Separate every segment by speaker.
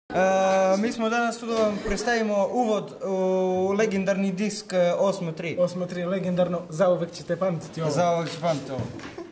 Speaker 1: Mi smo danas tu da vam predstavimo uvod u legendarni disk 8.3.
Speaker 2: 8.3 legendarno, zauvek ćete pamtiti ovo.
Speaker 1: Zauvek ćete pamtiti ovo.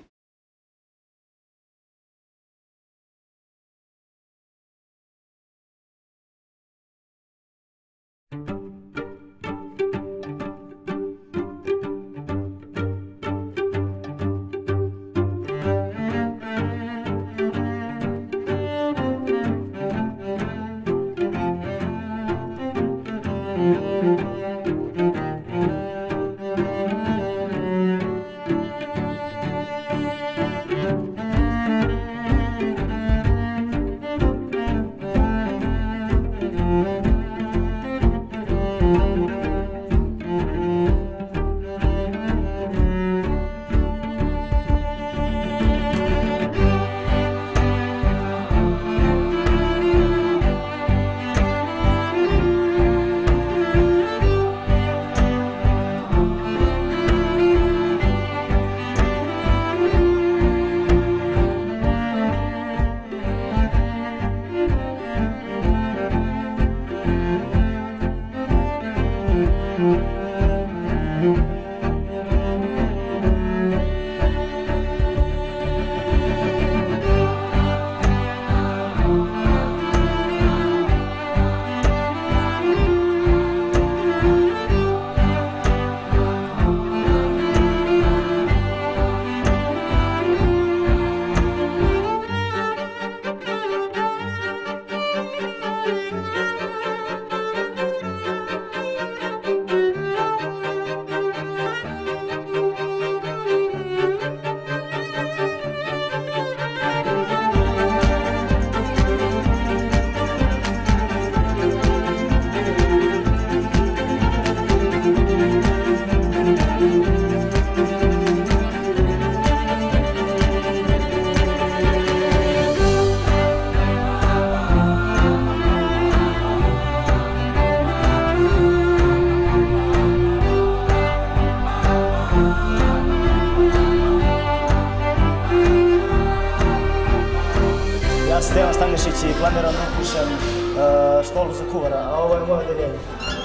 Speaker 3: Ja sam Stevan Stanišić i planiram da upišem školu za kuvara, a ovo je moje odeljenje.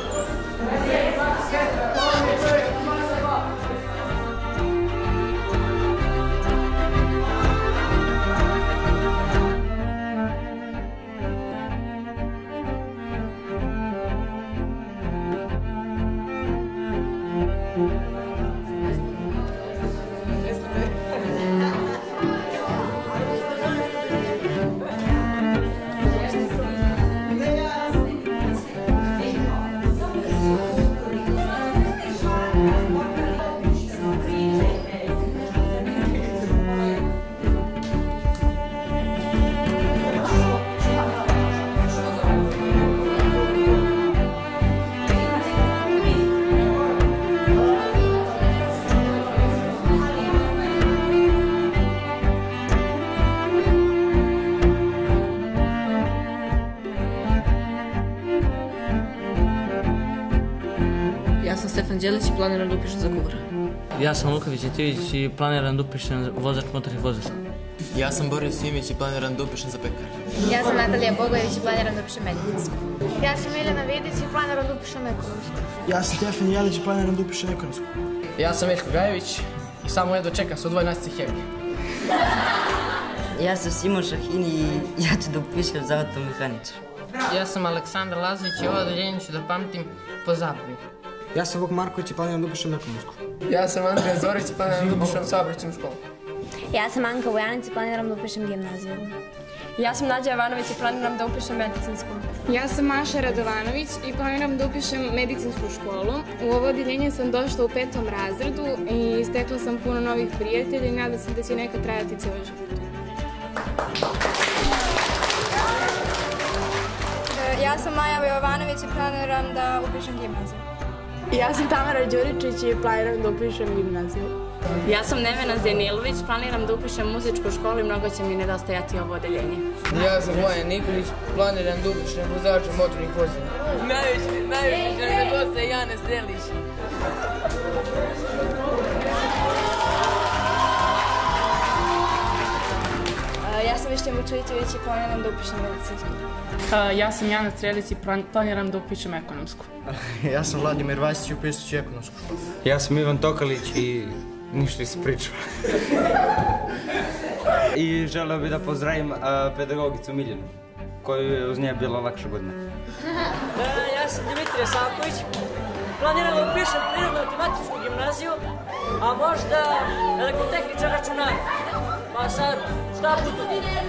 Speaker 4: Ja sam Stefan Đelić i planiram da upišem za kuvara.
Speaker 5: Ja sam Luka Vićetivić i planiram da upišem vozač motornih vozila.
Speaker 6: Ja sam Boris Simić i planiram da upišem za pekar.
Speaker 7: Ja sam Natalija Bogojević i planiram da upišem medicinsku. Ja sam Miljana Vidić i planiram da upišem ekonomsku.
Speaker 2: Ja sam Stefan Jelić i planiram da upišem ekonomsku.
Speaker 8: Ja sam Veljko Gajević i samo jedno čekam se u 2 nastavci hemije.
Speaker 9: Ja sam Simon Šahin i ja ću da upišem za automehaničar.
Speaker 10: Ja sam Aleksandar Lazović i ovo odeljenje ću da pamtim po zabavi.
Speaker 2: Ja sam Vuk Marković i planiram da upišem ekonomsku.
Speaker 8: Ja sam Andrija Zorić i planiram da upišem saobraćajnu školu.
Speaker 7: Ja sam Anka Vujanić i planiram da upišem gimnaziju.
Speaker 11: Ja sam Nađa Jovanović i planiram da upišem medicinsku.
Speaker 12: Ja sam Maša Radovanović i planiram da upišem medicinsku školu. U ovo odeljenje sam došla u 5. razredu i stekla sam puno novih prijatelja i nadam se da će nekad trajati cijeli život.
Speaker 11: Ja sam Maja Jovanović i planiram da upišem gimnaziju.
Speaker 12: Ja sam Tamara Đuričić i planiram da upišem gimnaziju.
Speaker 4: Ja sam Nevena Zenilović, planiram da upišem muzičku školu i mnogo će mi nedostajati ovo odeljenje.
Speaker 8: Ja sam Bojan Nikolić, planiram da upišem vozača motornih vozila.
Speaker 10: Najviše će mi nedostaje Jane Strelić.
Speaker 11: Ja sam Višnja Vučevićević i planiram da upišem medicinsku.
Speaker 12: Ja sam Jana Strelić i planiram da upišem ekonomsku.
Speaker 13: Ja sam Vladimir Vasić i upisat ću ekonomsku.
Speaker 1: Ja sam Ivan Tokalić i ništa se pričao. I želeo bih da pozdravim pedagogicu Miljanu, koju je uz nje bila lakša godina.
Speaker 14: Ja sam Dimitrije Savković, planiram da upišem prirodno-matematičku gimnaziju, a možda elektrotehničar računara. Pa sad, šta budu?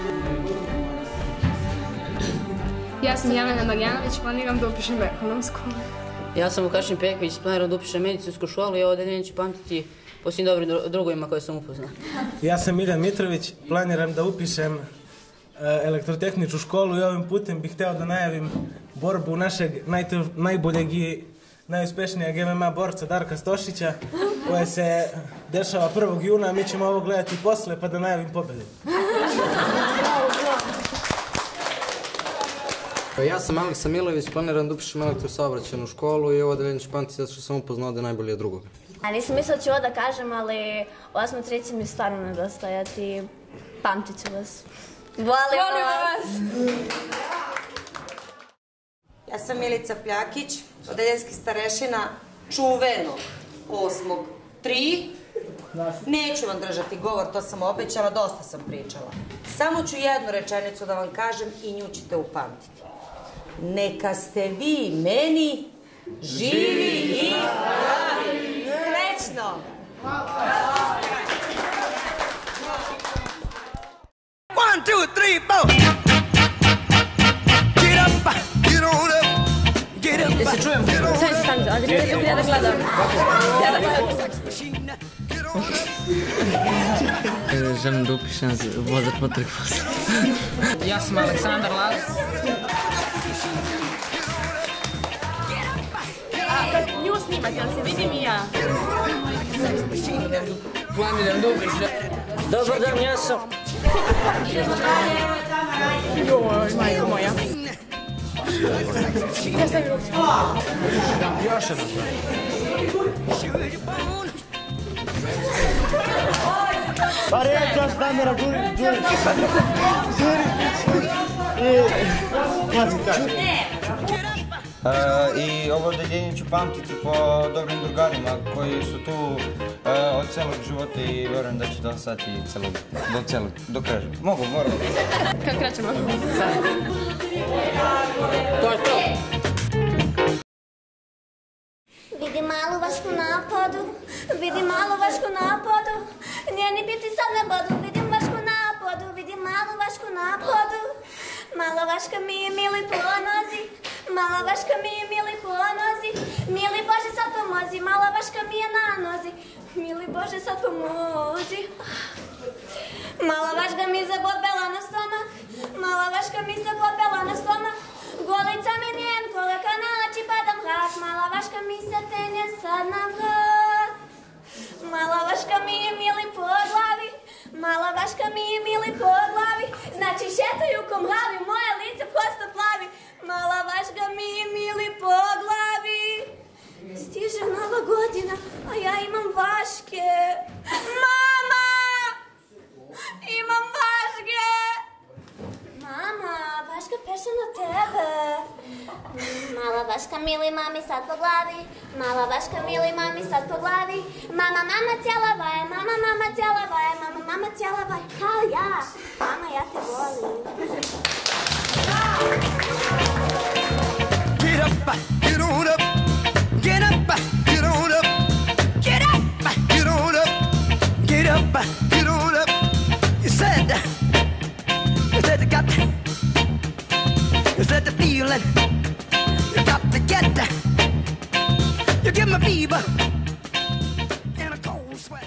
Speaker 12: Ja sam Jelena Marjanović, planiram da upišem ekonomsku.
Speaker 9: Ja sam Vukašin Peković, planiram da upišem medicinsku školu i ovo odeljenje ću pamtiti po svim dobrim drugovima koje sam upoznao.
Speaker 2: Ja sam Miljan Mitrović, planiram da upišem elektrotehničku školu i ovim putem bih hteo da najavim borbu našeg najboljeg i najuspešnijeg MMA borca Darka Stošića, koja se dešava 1. juna, a mi ćemo ovo gledati posle pa da najavim pobedu.
Speaker 15: Ja sam Aleksa Milović, planiram da upišem elektrosaobraćajnu školu i ovo odeljenje ću pamtiti zato što sam upoznao da je najbolje drugog.
Speaker 16: A nisam mislila ću ovo da kažem, ali 8.3. mi stvarno nedostajati. Pamtit ću vas. Volimo vas!
Speaker 17: Ja sam Milica Pljakić, odeljenski starešina čuvenog 8.3. Neću vam držati govor, to sam obećala, dosta sam pričala. Samo ću jednu rečenicu da vam kažem i nju ćete upamtiti. Neka ste vi meni živi i zdravi. Srećno!
Speaker 18: One, two, three, four. Get up, get on up, get up.
Speaker 4: Da se čujem. Sve se stavite, ali ja da gledam. Ja da gledam.
Speaker 5: Želim da upišem vozač motornih vozila.
Speaker 10: Ja sam Aleksandar Lazić.
Speaker 4: Kad nju snimate, ali se vidim i ja.
Speaker 8: Planiram da upišem.
Speaker 14: Dobar dan, ja sam.
Speaker 12: Joj, majko moja. Ja sam
Speaker 13: Još jedno.
Speaker 3: Pa reći, Damira, žuri.
Speaker 1: I ovo odeljenje ću pamtiti po dobrim drugarima koji su tu od celog života i vjerujem da će to ostati do kraja. Moram.
Speaker 12: Kad krećemo?
Speaker 10: To je to.
Speaker 16: Vidi malu vašku napadu, njeni biti sad ne bodu, vidim vašku napadu, vidi malu vašku napadu. Mala vaška mi je mili ponozi, mala vaška mi je mili ponozi, mili Bože sad pomozi, mala vaška mi je na nozi, mili Bože sad pomozi. Mala vaška mi se popela na stomak, mala vaška mi se popela na stomak, golica mi njen koleka naći padam hak, mala vaška mi se tenje sad na vrat. Mala vaška mi je mili po glavi, mala vaška mi je mili po glavi, znači šetaju ko mravi, moje lice posto plavi. Mala vaška mi je mili po glavi, stiže nova godina, a ja imam vaške. Mama! Imam vaške! Mama, vaška peše na tebe. Mala vaška mili mami sad po glavi, mala vaška mili mami sad po glavi. Mama cijela vaje, mama cijela vaje, mama cijela vaje, kao ja. Mama, ja te volim.
Speaker 18: Get up, get on up, get up, get on up, get up, get on up, get up, get on up. You said you got the feeling, you got to get that. You give me fever and a cold sweat.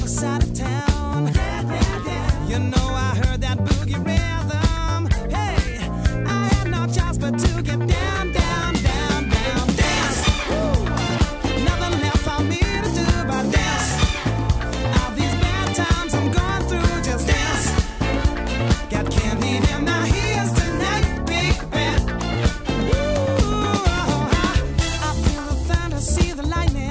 Speaker 18: other side of town. You know I heard that boogie rhythm. Hey, I had no choice but to get down, down, down, down, dance. Woo. Nothing left for me to do but dance. All these bad times I'm going through, just dance. Got candy in my ears tonight, baby. Ooh, I feel the thunder, see the lightning.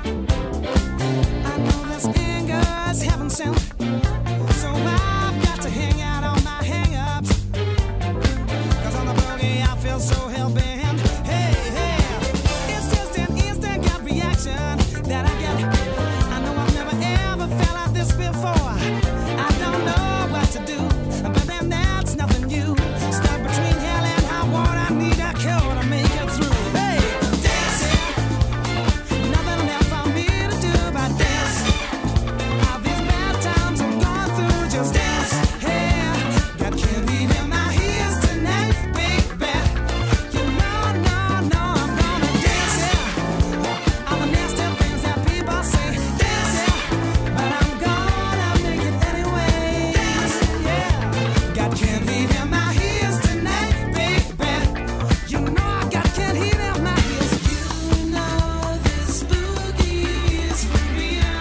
Speaker 18: I know this anger is heaven sent. So I've got to hang out on my hang-ups. 'Cause on the boogie I feel so hell-bent. Hey, hey, it's just an instant gut reaction that I get. I know I've never ever felt like this before. I don't know what to do, but then that's nothing new. Stuck between hell and high water, I need a cure to make it through. Hey, dancing, nothing left for me to do but dance. All these bad times I'm going through, just dance. Hey, got candy in my ears tonight, baby. You know, no, no, I'm gonna dance, yeah. All the nasty things that people say, dance, yeah. But I'm gonna make it anyway. Dance, yeah. Got candy in my ears tonight, baby. You know I got candy in my ears. You know this boogie is for real.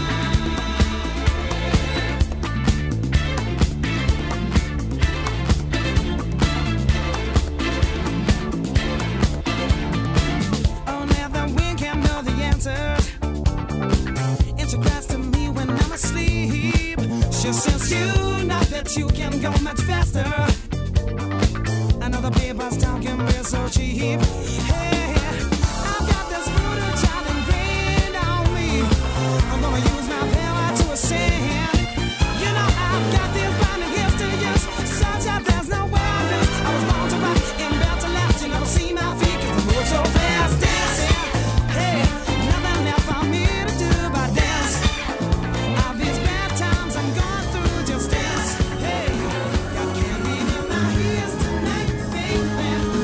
Speaker 18: Oh, now the wind can't know the answers. And she cries to me when I'm asleep. She says you know that you can go much faster. I know the paper's talking real so cheap. Hey, I've got this voodoo child ingrained on me. I'm gonna use my power to ascend. You know I've got these blinding gifts to use, such that there's no way I lose. I was born to rock and built to last. You never see my feet 'cause I move so fast, dancing. Hey, nothing left for me to do but dance. All these bad times I'm going through, just dance. Hey, got candy in my ears tonight, baby.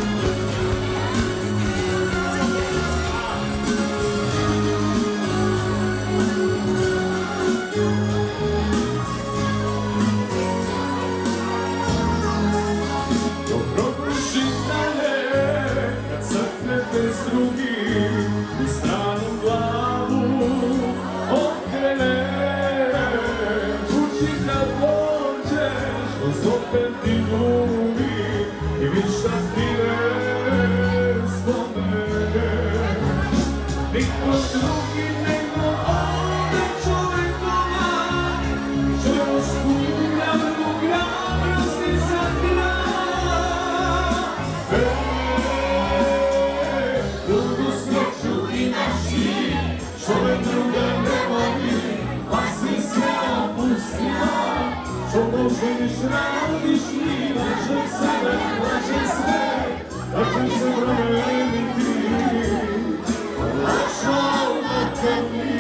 Speaker 19: Dobro prošitane, kad crknete s drugim, u stranu glavu okrene. Kući kad dođeš, uz opet ti ljubi i viša ti ne spomene. Niko drugi nego ovaj čovjek doma, što skuplja mu hrabrosti za kraj. Drugu sreću imaš ti, što me druga ne voli, pa si se opustila. Što poželiš radiš mi, lažem sebe, lažem sve, da ćeš se promeniti. Lažao neka mi.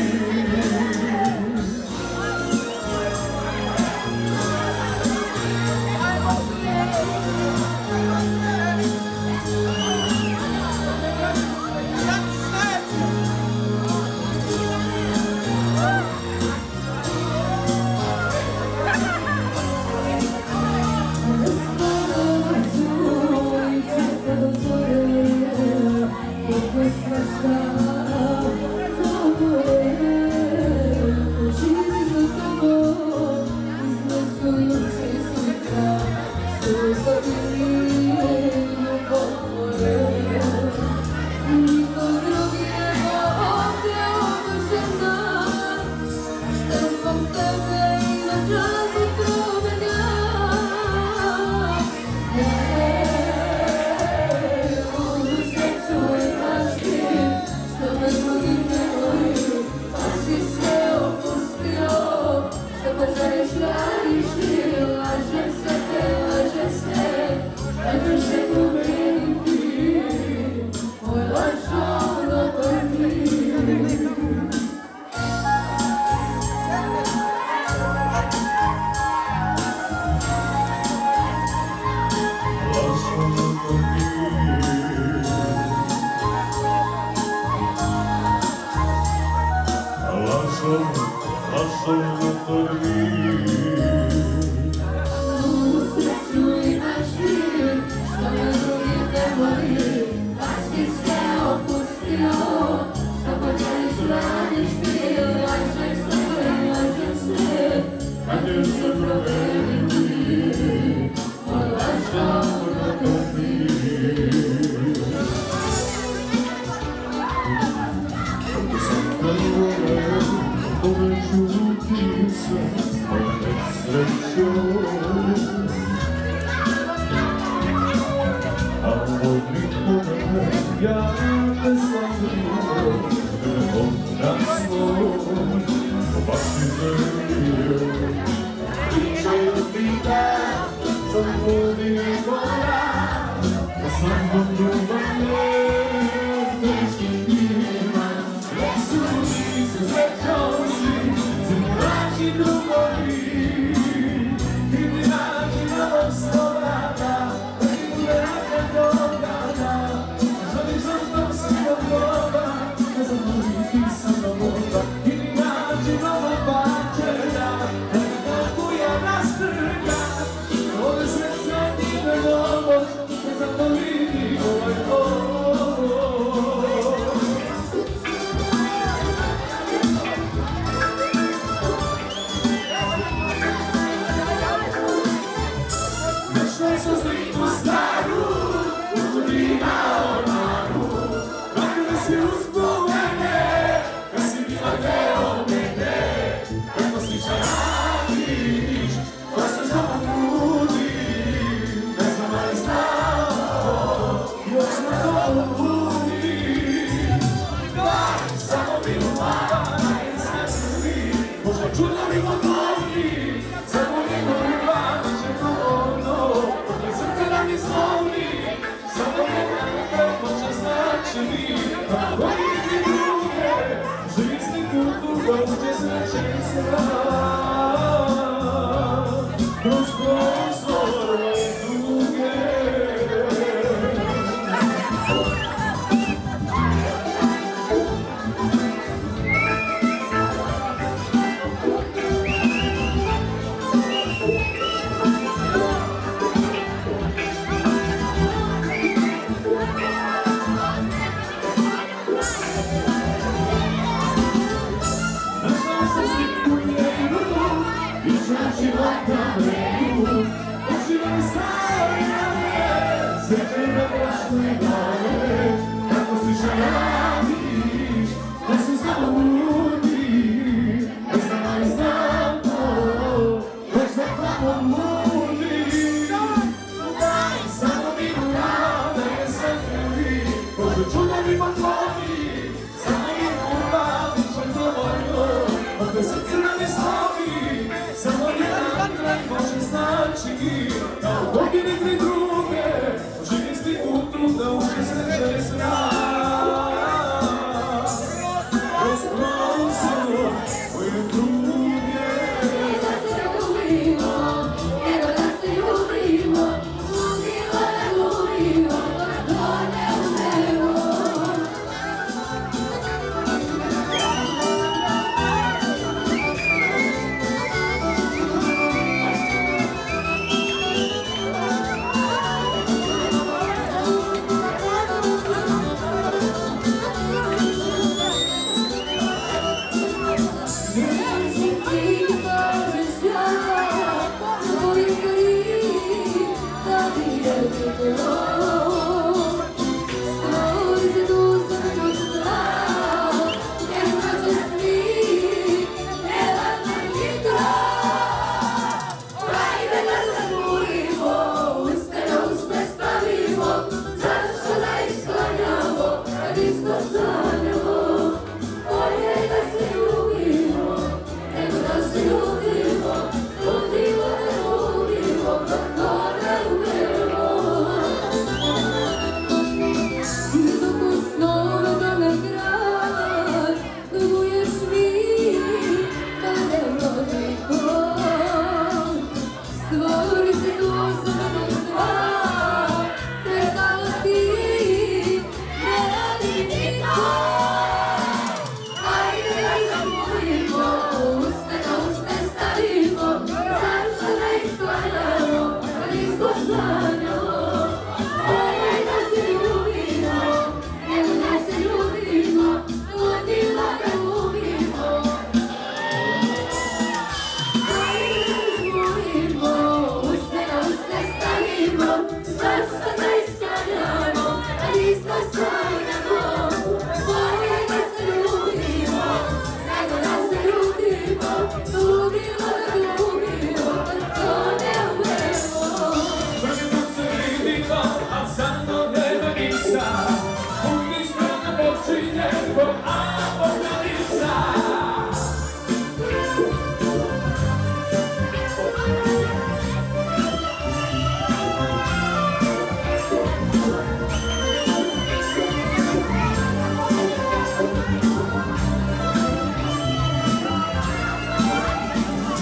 Speaker 19: Let's go.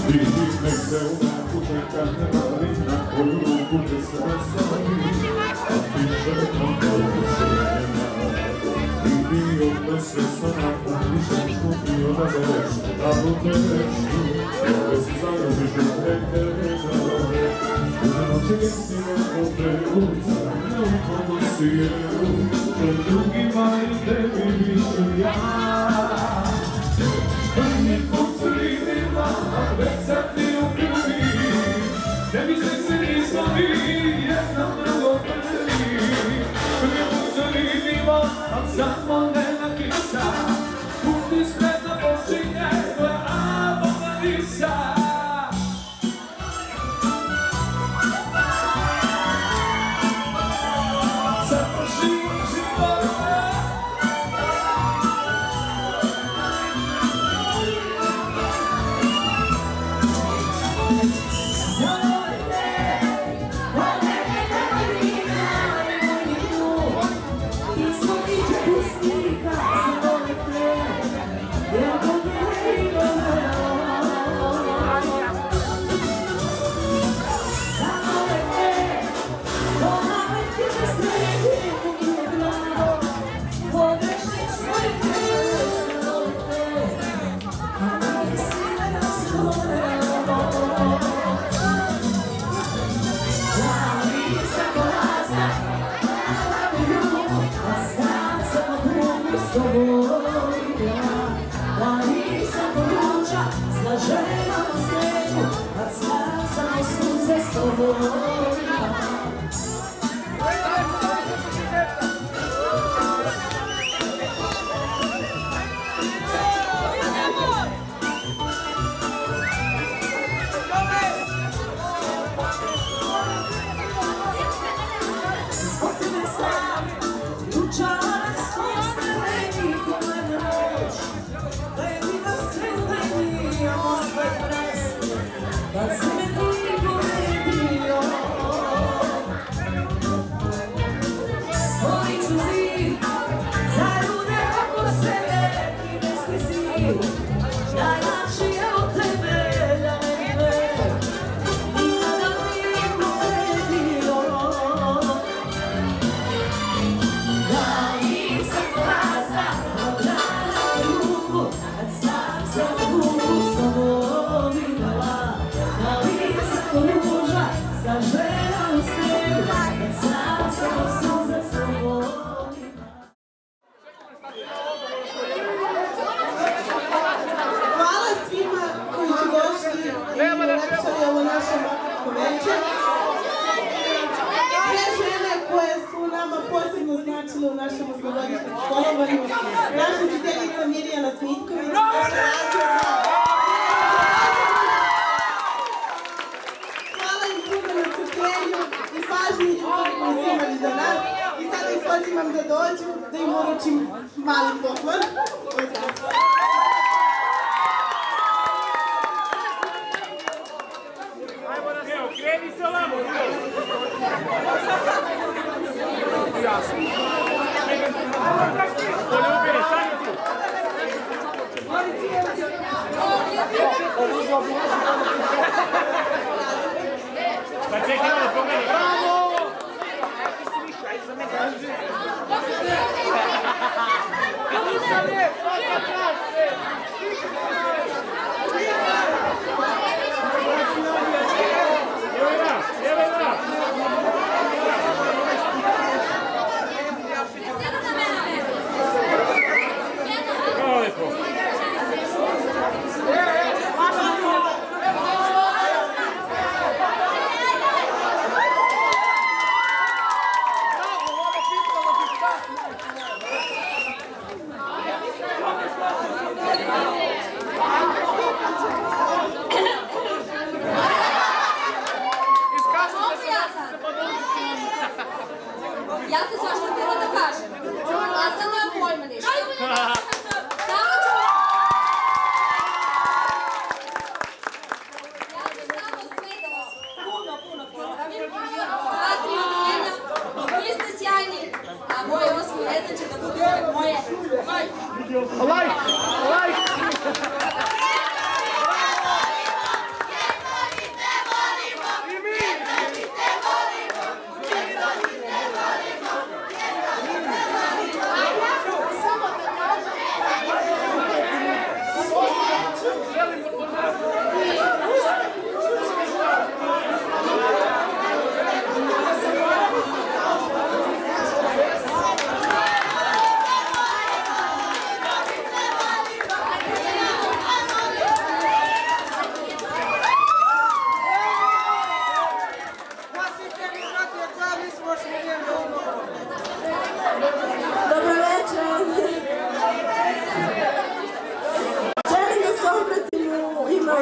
Speaker 19: nek se una kuće kad ne mali, na koju ruku te se veseli, a piše nam poručenja. I bio da se sonata, više skupio da bereš, da budeš tu, ove si zaražiš u preterena. Uđe noće jesine opre ulica, ne u tomu svijetu, što drugima i tebi više ja. Prvi put se vidima, a već sad ti u krvi, ne više se nismo mi jednom drugom prvi. Prvi put se vidima, a samo nema kisa, puti sveta počinje, tvoja abonalisa.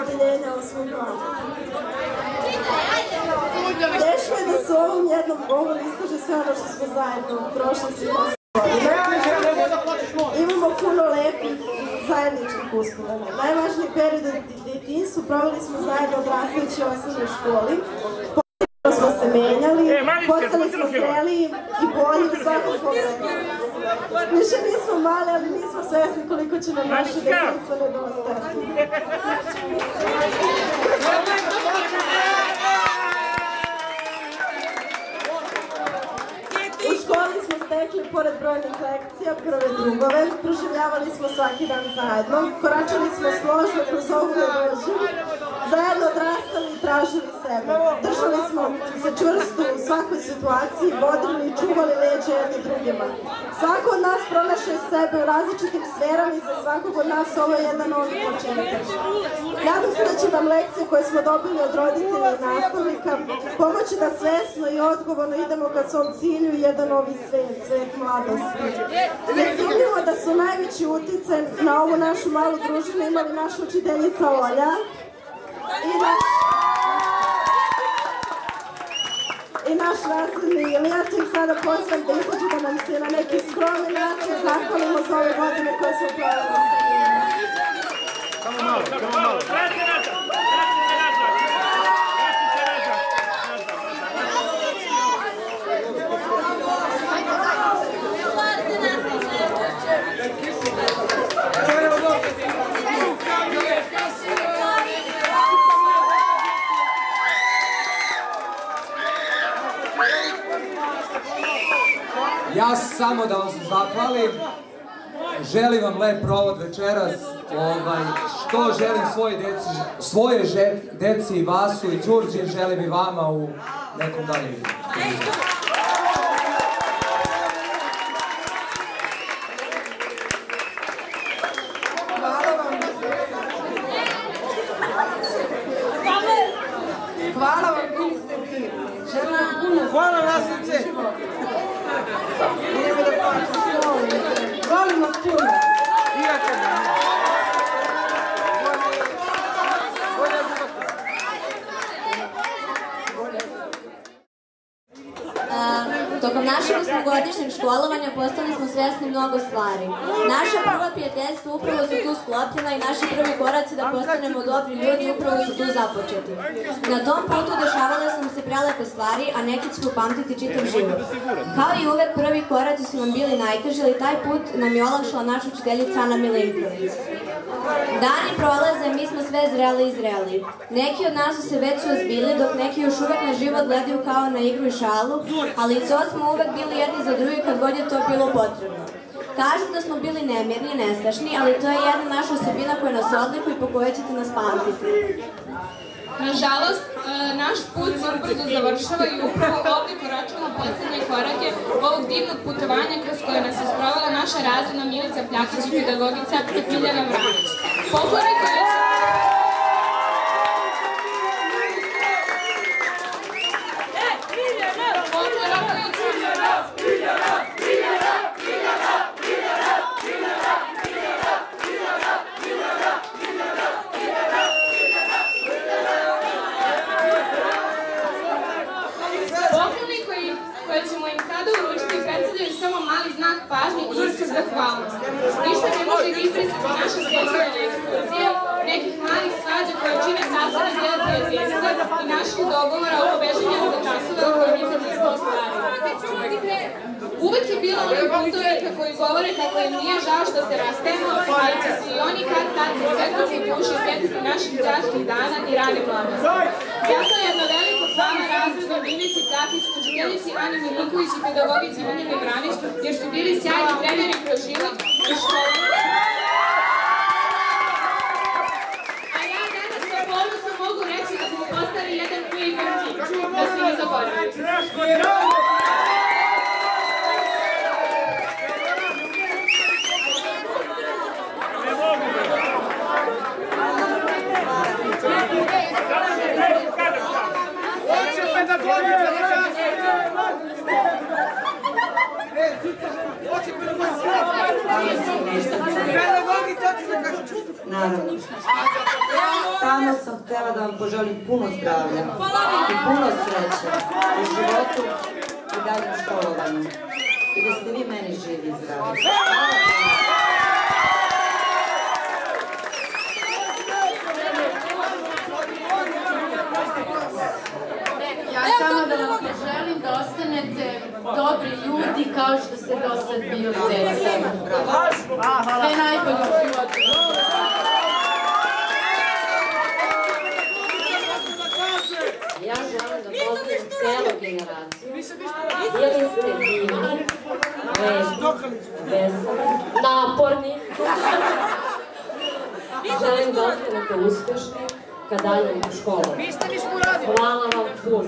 Speaker 20: odeljenja 8. grada. Teško je da se u ovom jednom govoru iskaže sve ono što smo zajedno prošli svih 8 godina. Imamo puno lepih zajedničkih uspomena. Najvažniji period u djetinjstvu proveli smo zajedno odrastajući u osnovnoj školi. Postali smo se menjali, postali smo zreliji i bolji u svakom pogledu. Više nismo mali, ali nismo svesni koliko će nam naše djetinjstvo nedostajati. U školi smo stekli, pored brojnih lekcija, prve drugove, proživljavali smo svaki dan zajedno, koračali smo složno kroz ovu nevođu, zajedno odrastali i tražili sebe. Držali smo se čvrsto u svakoj situaciji, bodrili i čuvali leđe jedni drugima. Svako od nas pronašao sebe u različitim sferama i za svakog od nas ovo je jedan novi početak. Nadam se da će nam lekcije koje smo dobili od roditelja i nastavnika pomoći da svesno i odgovorno idemo ka svom cilju i jedan novi svet, svet mladosti. Nesumnjivo da su najveći uticaj na ovu našu malu družinu imali naša učiteljica Olja i naš razredni Ilija, će ih sada pozivam da izađu da nam se na neki skromni način zahvalimo za ove godine koje smo proveli.
Speaker 19: Samo malo.
Speaker 21: Ja samo da vam se zahvalim, želim vam lep provod večeras, što želim svoje deci i Vasu i Đurđe, želim i vama u nekom daljem vidu.
Speaker 20: Hvala vam, ministarki. Želim vam puno.
Speaker 2: Hvala, Naslice.
Speaker 20: Nemoj da plaćaš, volim vas puno.
Speaker 2: I ja te
Speaker 22: Tokom našeg 8-godišnjeg školovanja postali smo svesni mnogo stvari. Naša prva prijateljstva upravo su tu sklopljena i naši prvi koraci da postanemo dobri ljudi upravo su tu započeti. Na tom putu dešavale su se prelepe stvari, a neki će upamtiti čitav život. Kao i uvek, prvi koraci su nam bili najteži, ali taj put nam je olakšala naša učiteljica Ana Milinković. Dani prolaze, mi smo sve zreli i zreli. Neki od nas su se već ozbili, dok neki još uvek na život gledaju kao na igru i šalu, ali to smo uvek bili jedni za drugi kad god je to bilo potrebno. Kažu da smo bili nemirni i nestašni, ali to je jedna naša osobina koja nas odlikuje i po kojoj ćete nas pamtiti.
Speaker 12: Nažalost, naš put se ubrzo završava i upravo ovdje koračamo posljednje korake ovog divnog putovanja kroz koje nas je sprovela naša razredna Milica Pljakić i pedagogica Miljana Vranić. Pokloni koje će... koje ćemo im sada uručiti predstavljaju samo mali znak pažnje i iskaz zahvalnosti. Ništa ne može izbrisati naše sjećanje ekskurzije, nekih malih svađa koje čine sastavni deo prijateljstva i naših dogovora oko bežanja za časove u kojoj nikad nismo ostvarili. Uvek je bilo onih putovnika koji govore kako im nije žao što se rastajemo, ali će se i oni kad se svetlosti duši sjetiti naših đačkih dana i rane mladosti. Zato je jedno veliko hvala razrednoj Milici Pljakić, učiteljici Ani Milinković i pedagogici Miljani Vranić, jer su bili sjajni treneri kroz život i školu. A ja danas sa ponosom mogu reći da smo postali jedan plivan tim, da se ne zaboravimo.
Speaker 20: Naravno.
Speaker 17: Samo sam htjela da vam poželim puno zdravlja i puno sreće u životu i daljem školovanju. I da ste vi meni živi i zdravi.
Speaker 6: Ja samo da vam poželim da ostanete dobri ljudi kao što ste do sad bili deca. Sve najbolje u životu.
Speaker 22: Ja želim da pozdravim celu generaciju. Bili ste divni, vežni, veseli, naporni. Želim da ostanete uspešni kad dalje u školu. Hvala vam puno.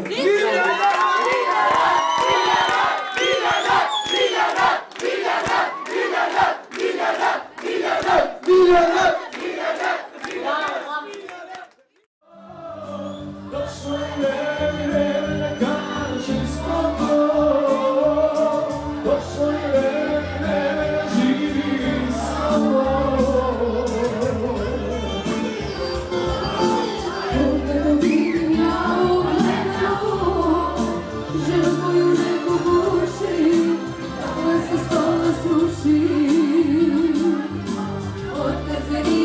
Speaker 19: Od kad se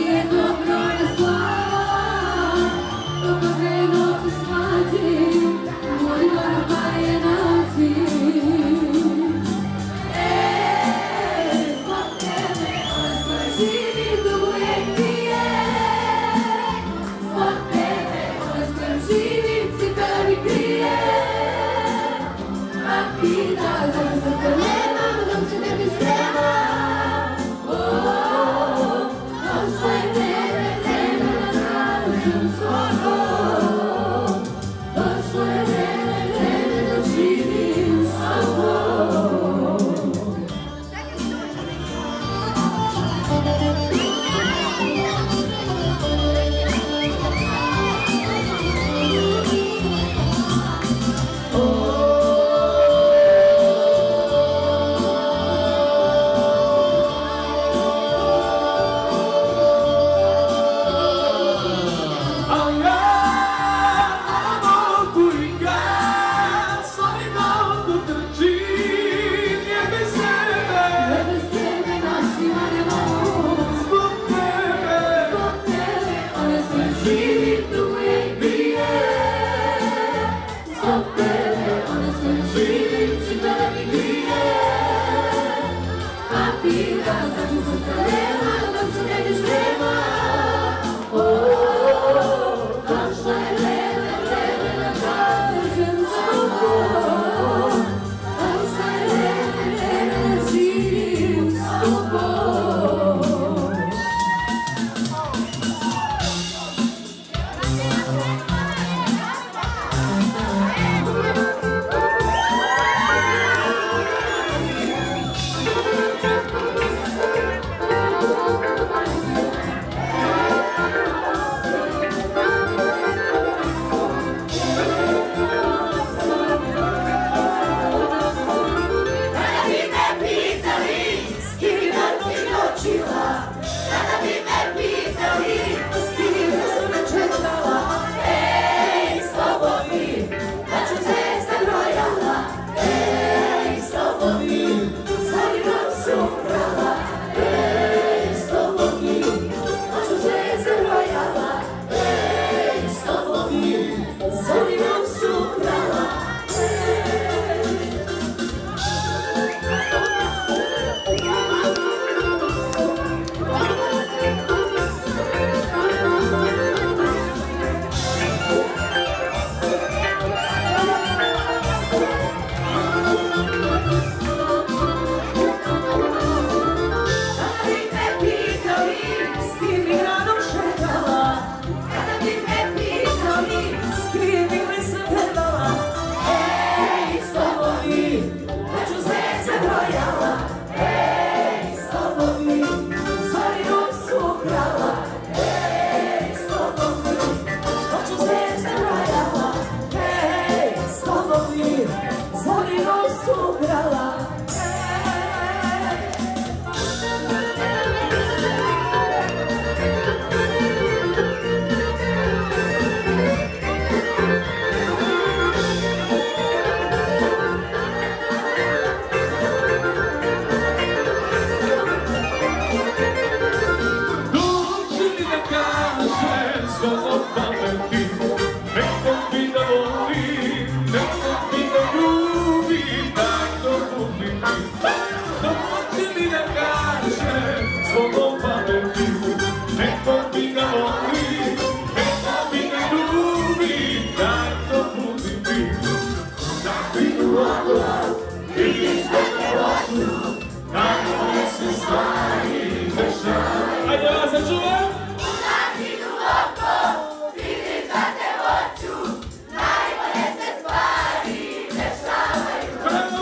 Speaker 19: ga voli, neka mi ga ljubi, daj to budi ti. Da ti duboko vidiš da te oču, najbolje se stvari dešavaju. Ajde, ja se čuvam! Da ti duboko vidiš da te oču, najbolje se stvari dešavaju. Bravo!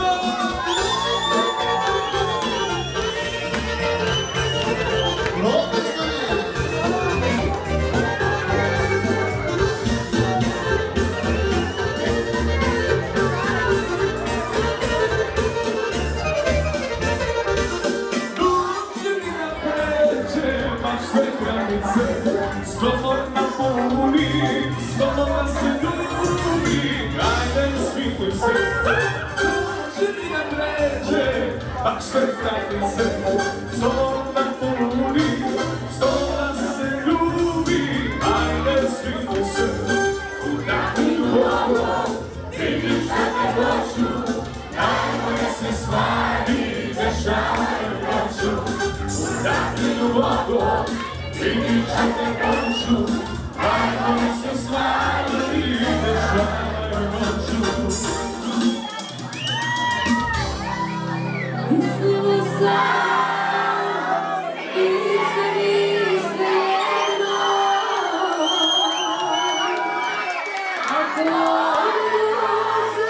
Speaker 19: Slobodna puni, slobodna se ljubi, ajde svihuj se. Želi da pređe, baš vrkati se. Slobodna puni, slobodna se ljubi, ajde svihuj se. Da ti duboko vidiš da te hoću, najbolje se stvari dešavaju noću. Da ti duboko vidiš da te hoću, najbolje se stvari dešavaju noću. Mislimo sam, ništa niste jedno, ako odluče,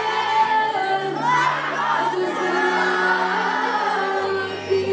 Speaker 19: se sramiti.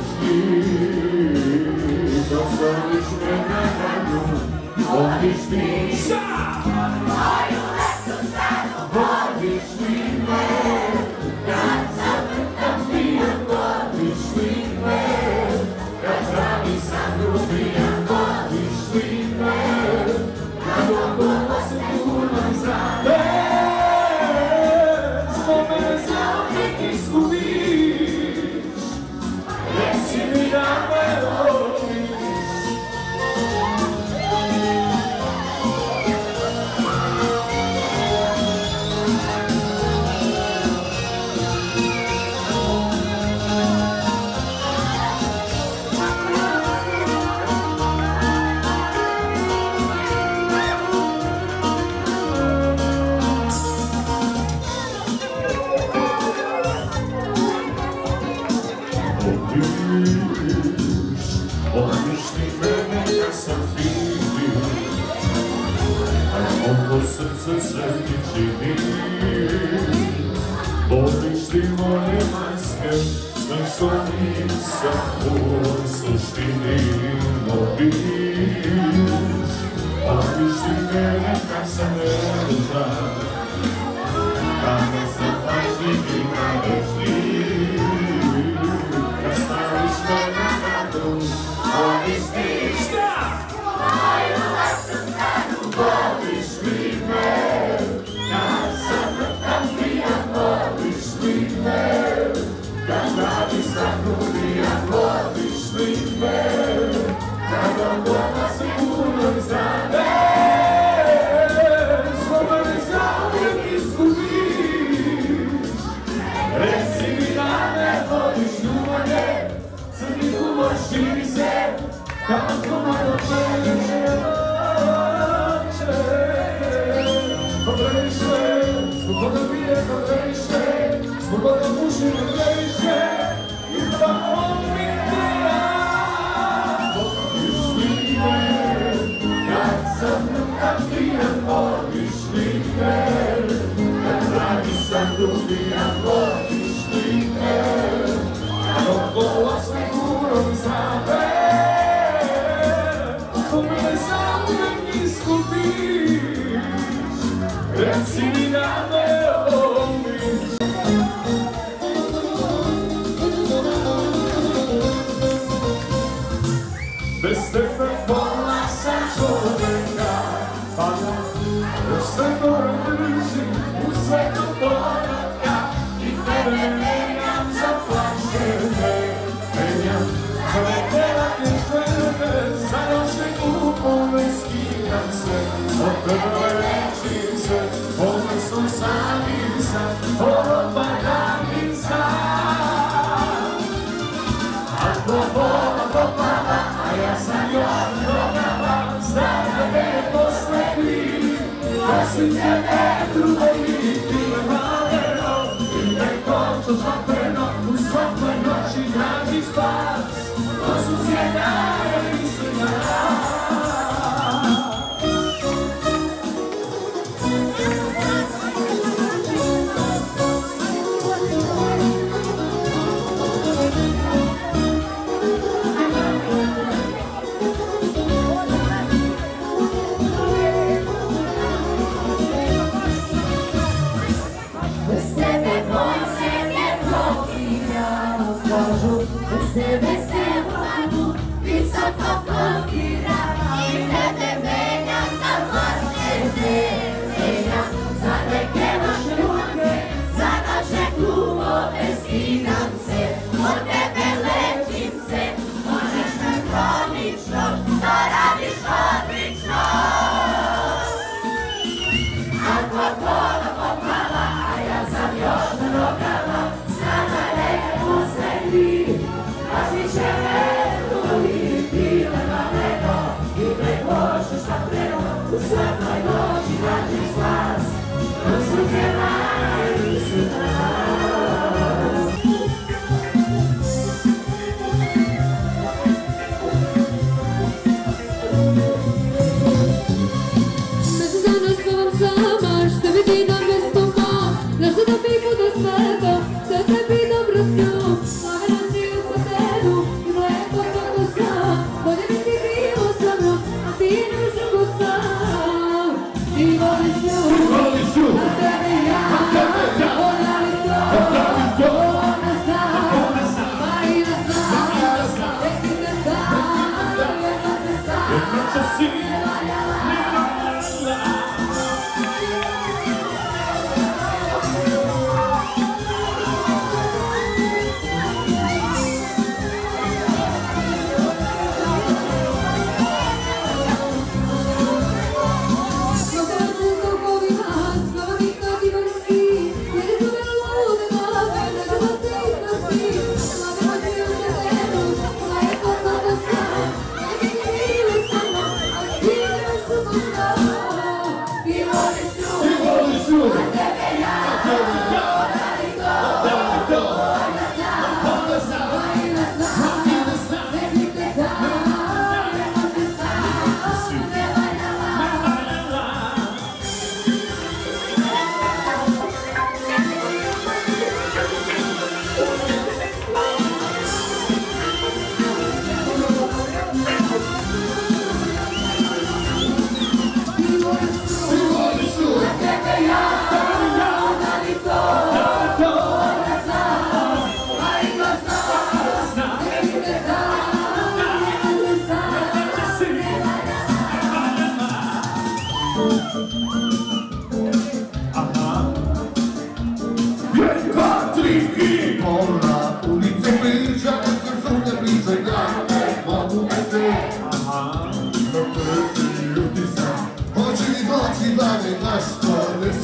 Speaker 19: Sve tebi dobro s njom, slave nas žiju sa tebu.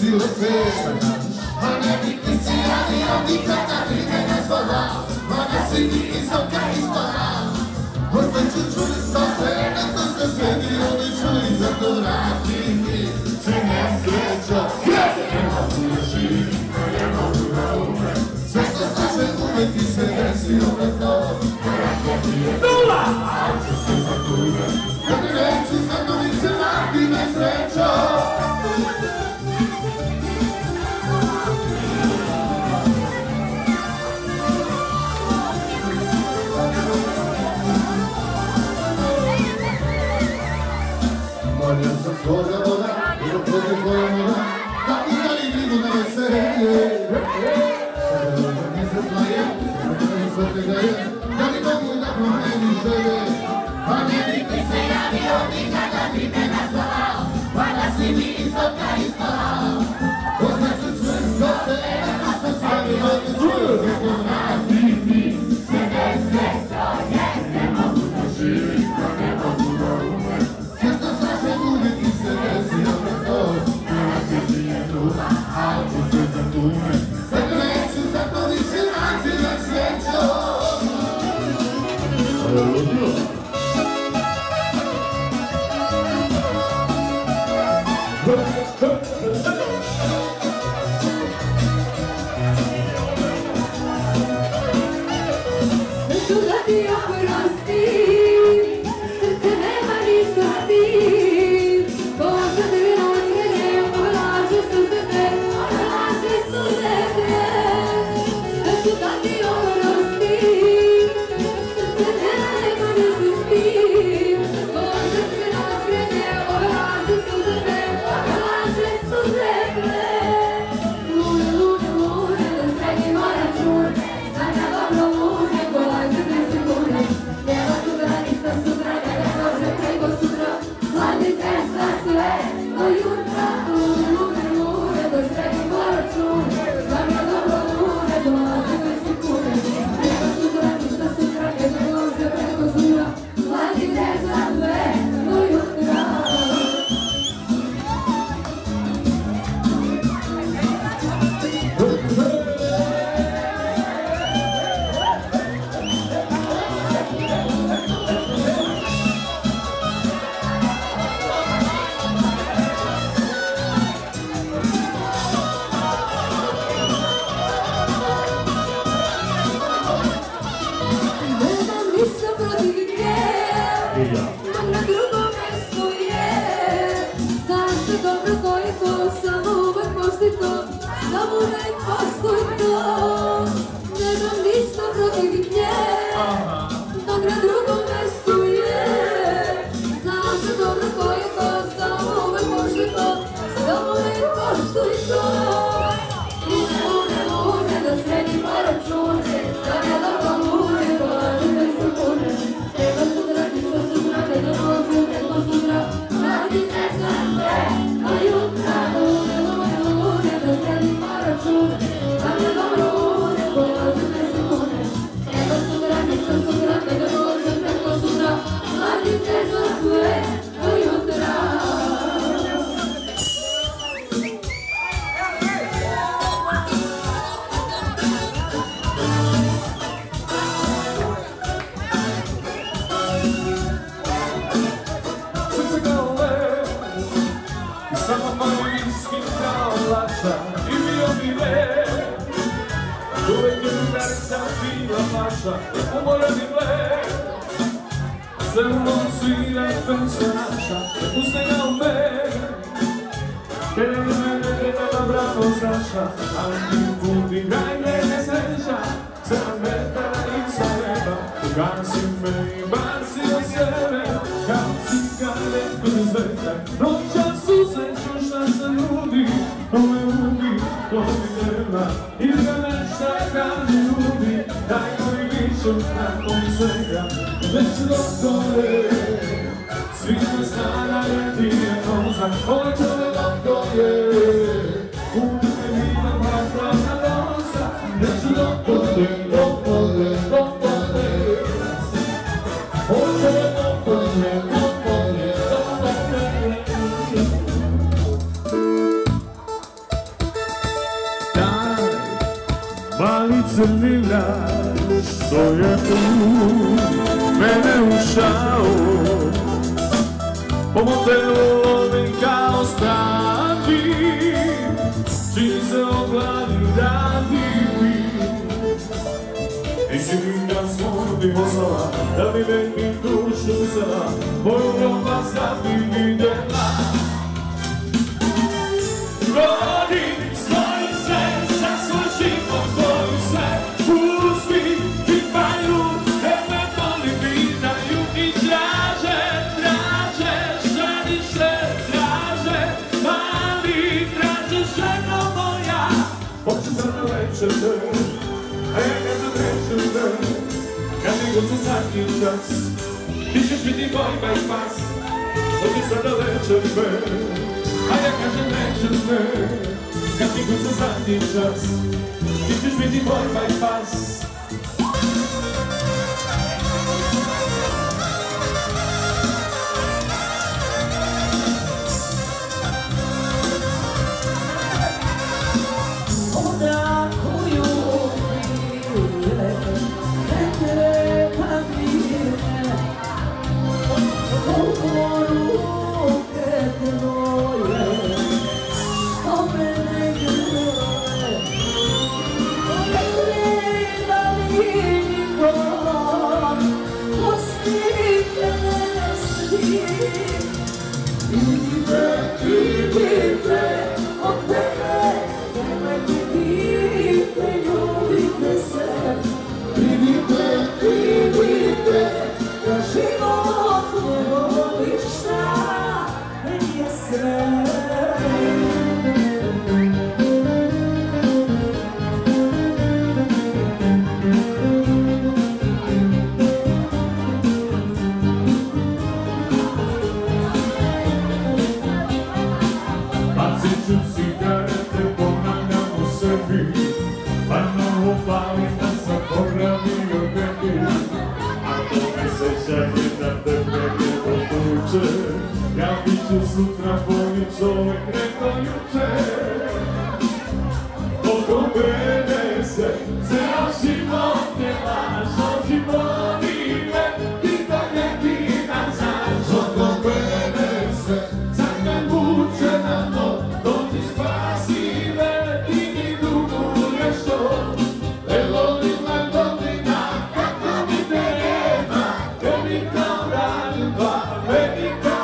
Speaker 19: desilo se. A ne biti si radio, nikada ti me ne zvala, ma ne si ni izoka ispala. Ostaću čuli sto se, to se svedi, oni čuli za to vrati mi. Se ne sreća, ne mogu da živim, ne mogu da umrem. Sve što strašne uvek ti se desi opet novo. Nula! A ću se za tuga, da mi neću za to mi se vrati nesreća. Moram sam svoga voda, i opode koja moda, da udali brigu na veselje. Sada da mi se zlaje, sada mi se otegaje, da mi mogu da promeni želje. Pa ne bi ti se javio, nikada bi me nazvao, valjda si mi izoka ispalao. Poznaću čvrsto se, da se stavio, da čuju se to vrati mi. Sve desne, to je, ne mogu da živim, ne mogu da umrem. Sve što strašne uvijek ti se desi opet to. Vrati mi je druga, a ću se za tume. Dakle neću za to više vrati na srećo. Sve da ti oprostim, srce nema ništa s tim. Bože te razgledne, ovlaže suze me, ovlaže suze me. Sve da ti oprostim, srce nema ništa s tim. Bože te razgledne, ovlaže suze me, ovlaže suze me. Lune, lune, lune, da sredimo račun, znanja dobro lune, polaže te sekunde. Nema sutra, ništa sutra, ne može preko sutra. Hladite za sve do jutra. Lune, lune, lune, da sredimo račun, znanja dobro lune, polaže te sekunde. Nema sutra, ništa sutra, ne može preko sutra. Hladite za sve do jutra. Nemam ništa protiv nje, dok na drugom mjestu je. Znaš se dobro koji to, samo uvek poštuj to, samo uvek poštuj to. Nemam ništa protiv nje, dok na drugom mjestu je. Znaš se dobro koji to, samo uvek poštuj to, samo uvek poštuj to. Lune, lune, lune, da sredimo račune, da ne dobro lune, polaže te sekunde. Treba sutra, ništa sutra, ne da može preko sutra. Radite za sve do jutra. Lune, lune, lune, da sredimo račune, da ne dobro lune, polaže te sekunde. Treba sutra, ništa sutra, ne da može preko sutra. Radite za sve do jutra. Srce kao lev, i samo malinski kao lača, i bio bi lev. Uvek je drugarica bila paša, umorani lev. Sve mnom svira pesma naša, puste ga u me. Kada mene treba bravo zrača, ali ti puti kraj mene sreća. 7 metara iza neba, ugasi me i baci od sebe, kao cigaretku bez vetra. Noćas susreću šta se nudi, to me udi, to mi nema. I da nešta kaže ljudi, daj koji viću nakon svega. Već doktore, svi me stara je ti je noza, ovaj čovjek doktore. Uvijek mi da prava na noza, već doktore, doktore, doktore. Ovaj čovjek doktore, doktore, doktore. što je tu mene ušao. Po motelu lovim kao strani, čini se ogladi radi. I živim da smurti poslala, da bi meni dušu uzela, moju propast da bi vidjela. Rodim svoj sve, za svoj život svoju sve, uzmi i paju, tebe boli pitaju i traže, žadiše, traže, mali, traže ženo moja. Hoću sad na večer te, a ja kažem neću te, kad nego se zadnji čas, ti ćeš biti moj i pas. Hoću sad na večer te, a ja kažem nećeš me, kad nego se zadnji čas, ti ćeš biti moj i pas. Ja biću sutra bolji čovjek nego jučer. Oko mene se ceo život ne lažo, život ide i da neki nazad. Oko mene se crne vuče na to, dođi spasi me i mi dugu nešto. Elolina dolina kako mi te nema, tebi kao radim dva, meni kao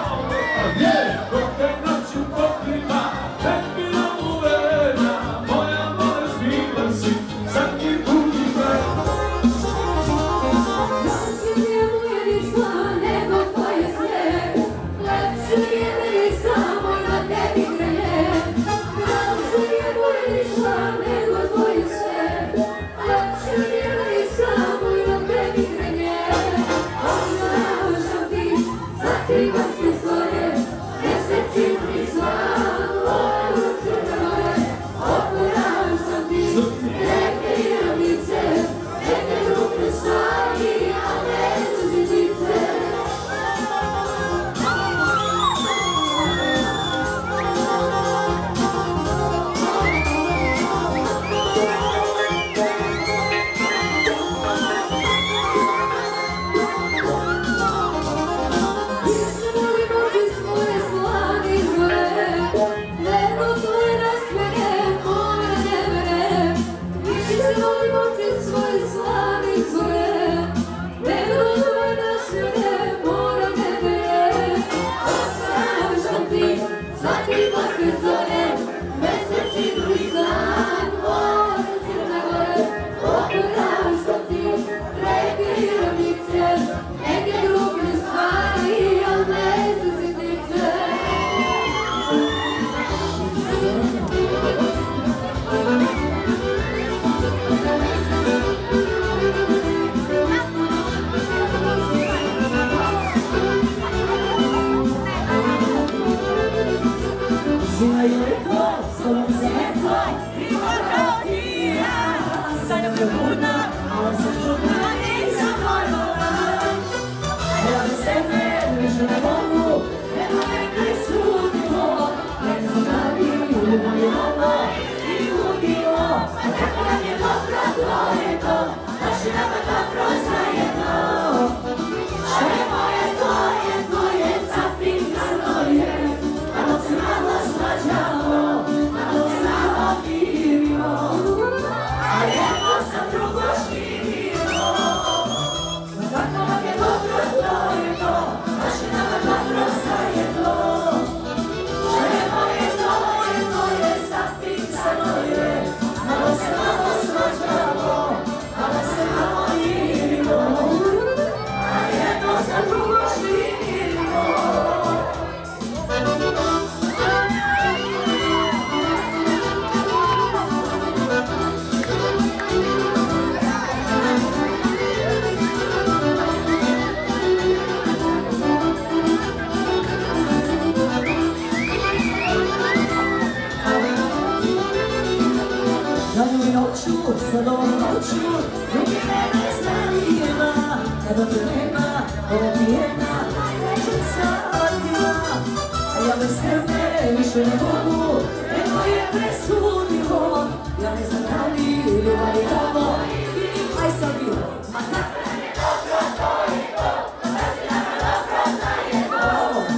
Speaker 19: drugi mene zanima. Kada te nema, opijena, najvećim satima. A ja bez tebe više ne mogu, nego je presudivo. Ja ne znam da li ljubav je ovo, vidim aj sad bilo. Ma tako je dobro, to je to, razina me dobro, da je to.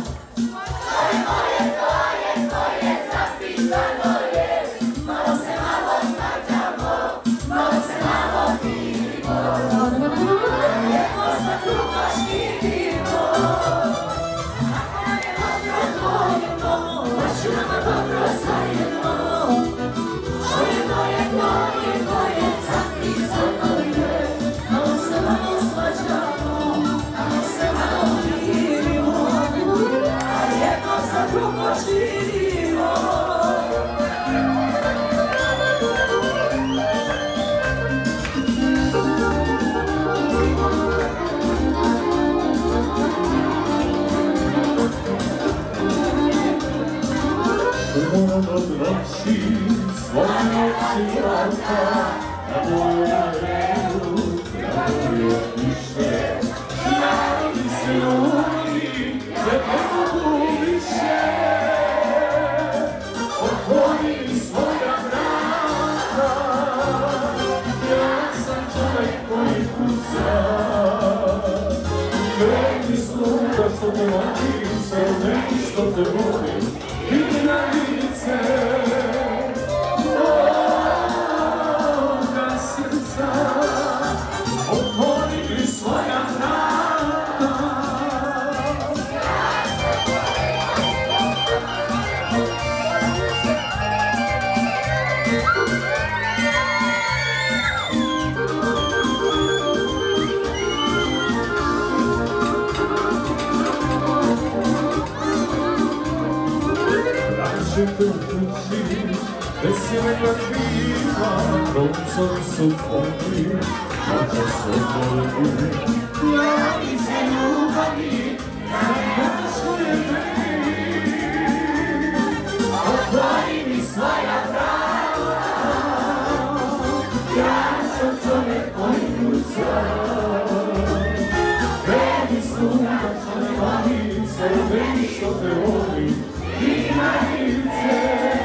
Speaker 19: To je zapisano je, malo se malo svađamo, malo se malo vidimo. Jedno sa drugo štitimo. Ako nam je dobro, to je to, baš nama dobro zajedno. Što je to je zapisano je, malo se malo svađamo, malo se malo vidimo. A jedno sa drugo štitimo. Moram odnoći svoje oči vrata na moju arenu, na moju više. Javi se ljudi, jer ne mogu više. Otvori svoja vrata, ja sam čovjek koji kuca. Kreni sluga što te vodim, sve neki što te vodim, vidi na lice moga srca. Otvori mi svoja vrata. Rađete u kući, veselja živa, prozori su pokri, mađa se boli. Javi se ljubavi, zajedno je meni. Otvori mi svoja vrata, ja sam čovjek koji kuca. Kreni sluga što ne voli, sve veni što te voli, i na lice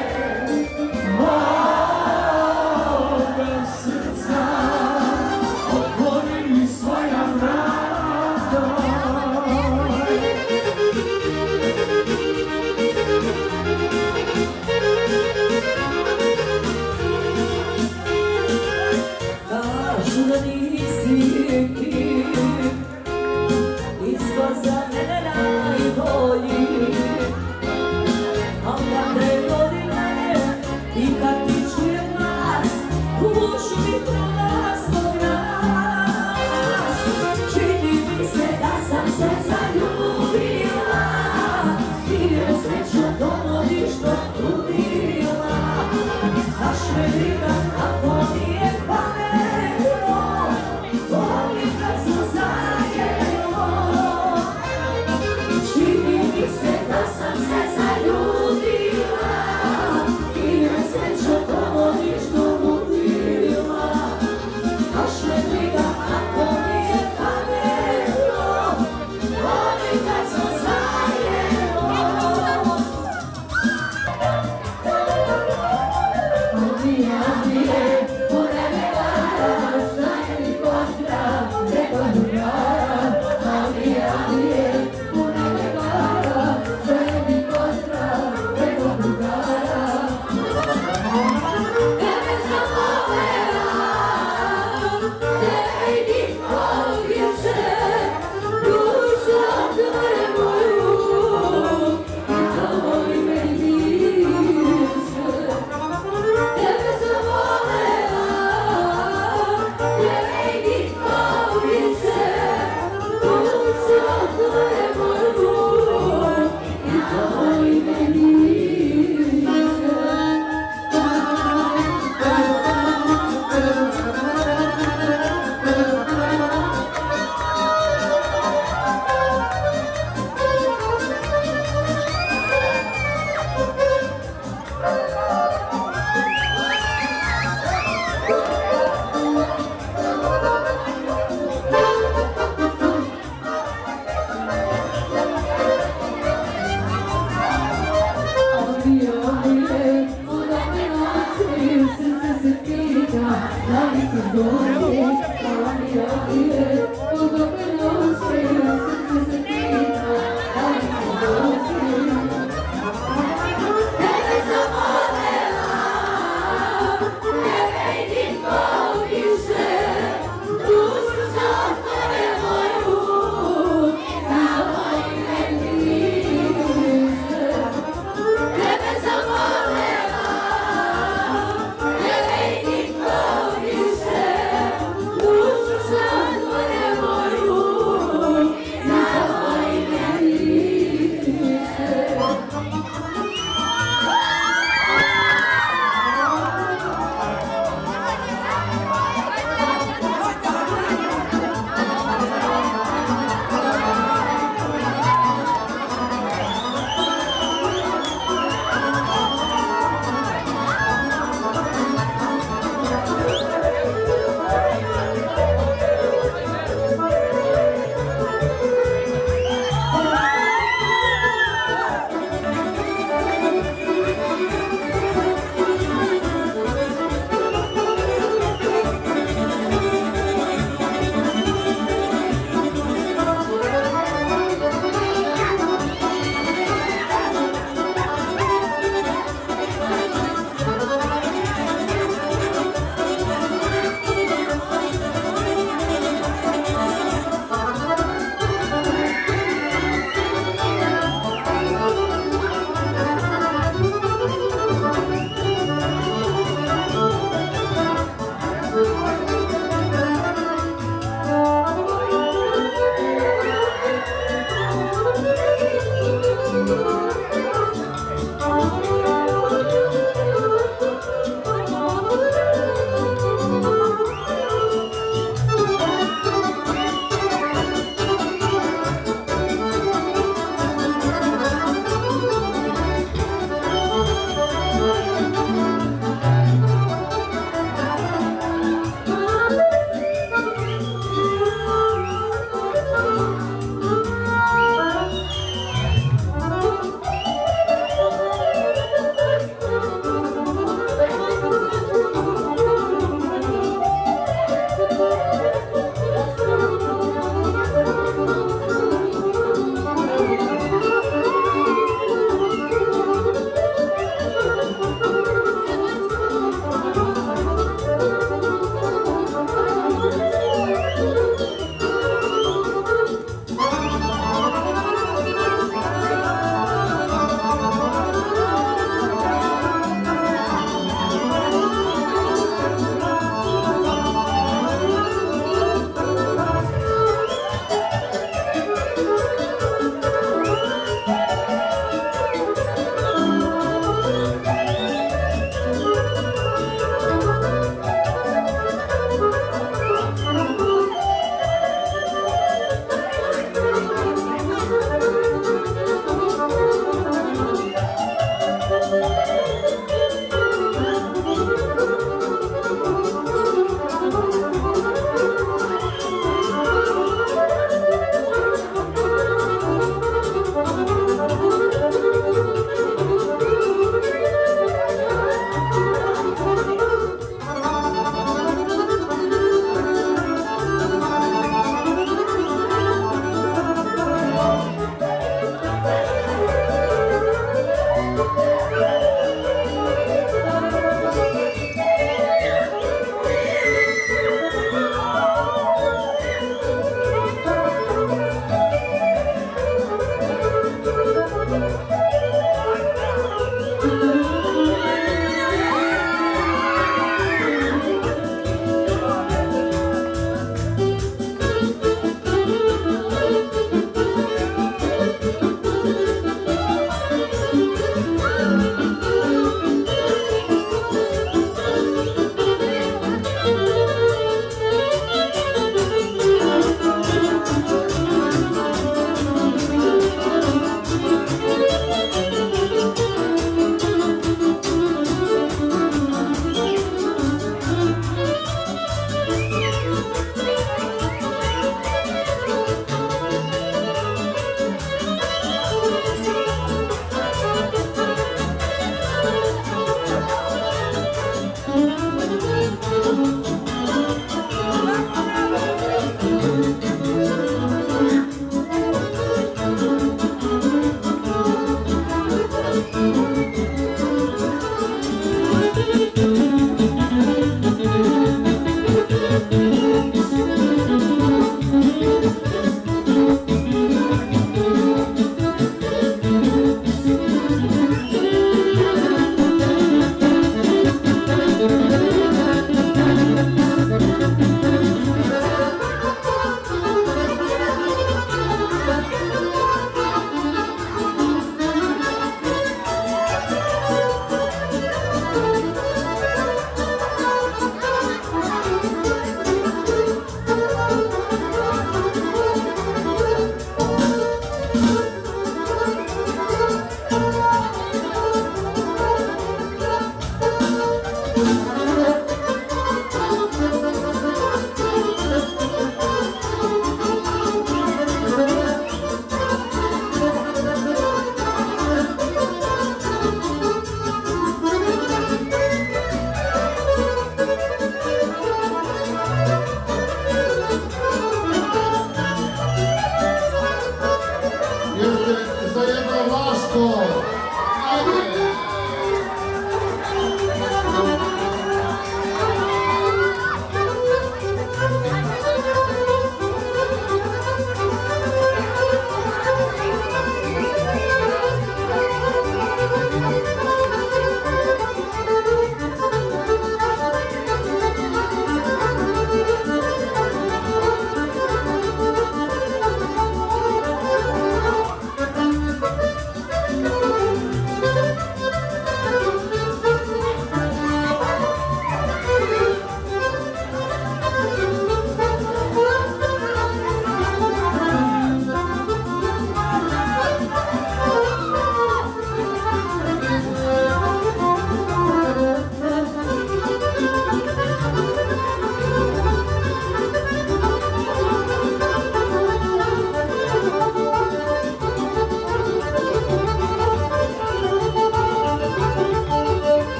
Speaker 19: moga srca. Otvori mi svoja vrata. Kažu da nisi ti, isto za mene najbolji. Onda te godine i kad ti čujem glas, u ušu mi prolazno glas. Čini mi se da sam se zaljubila i nesrećno dogodi što trudila. Baš me briga kako mi je pametno, volim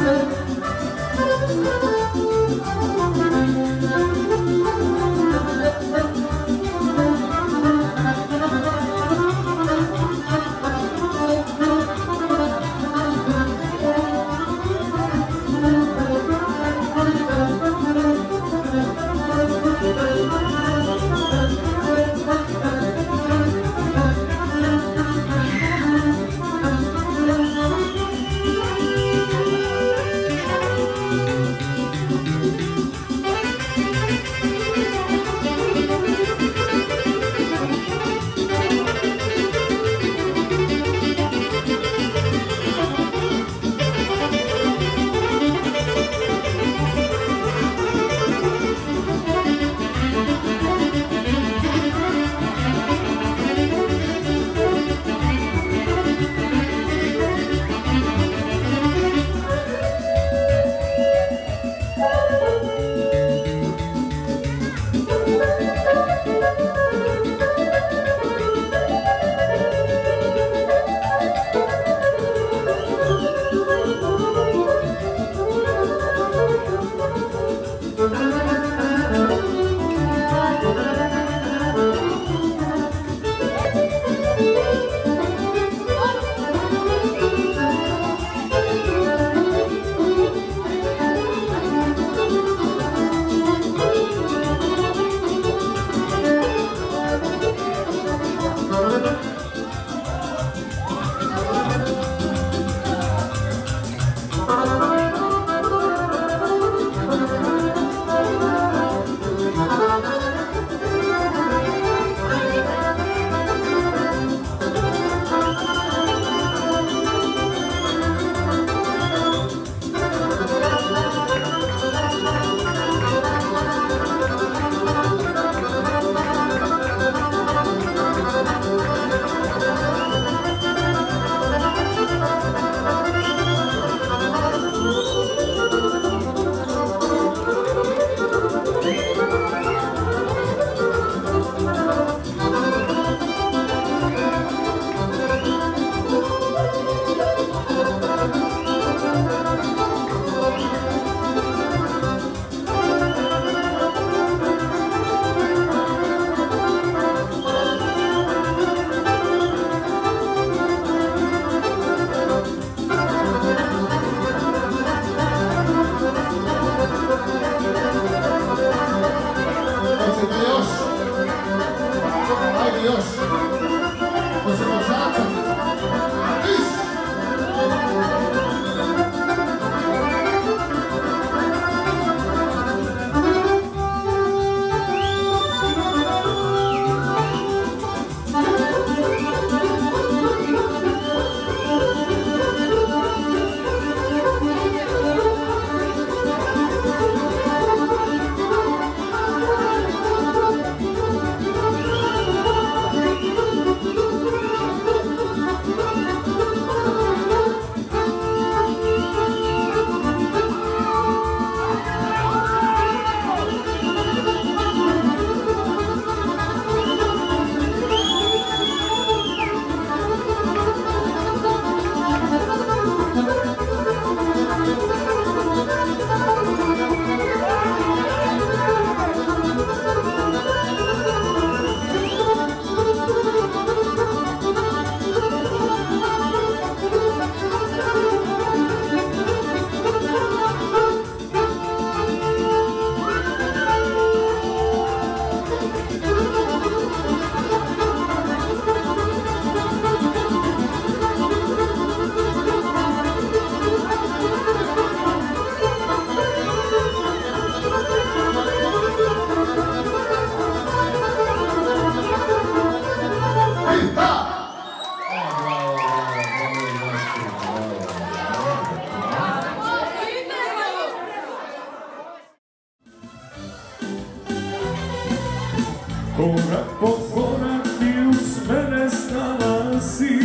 Speaker 19: Korak po korak ti uz mene stala si,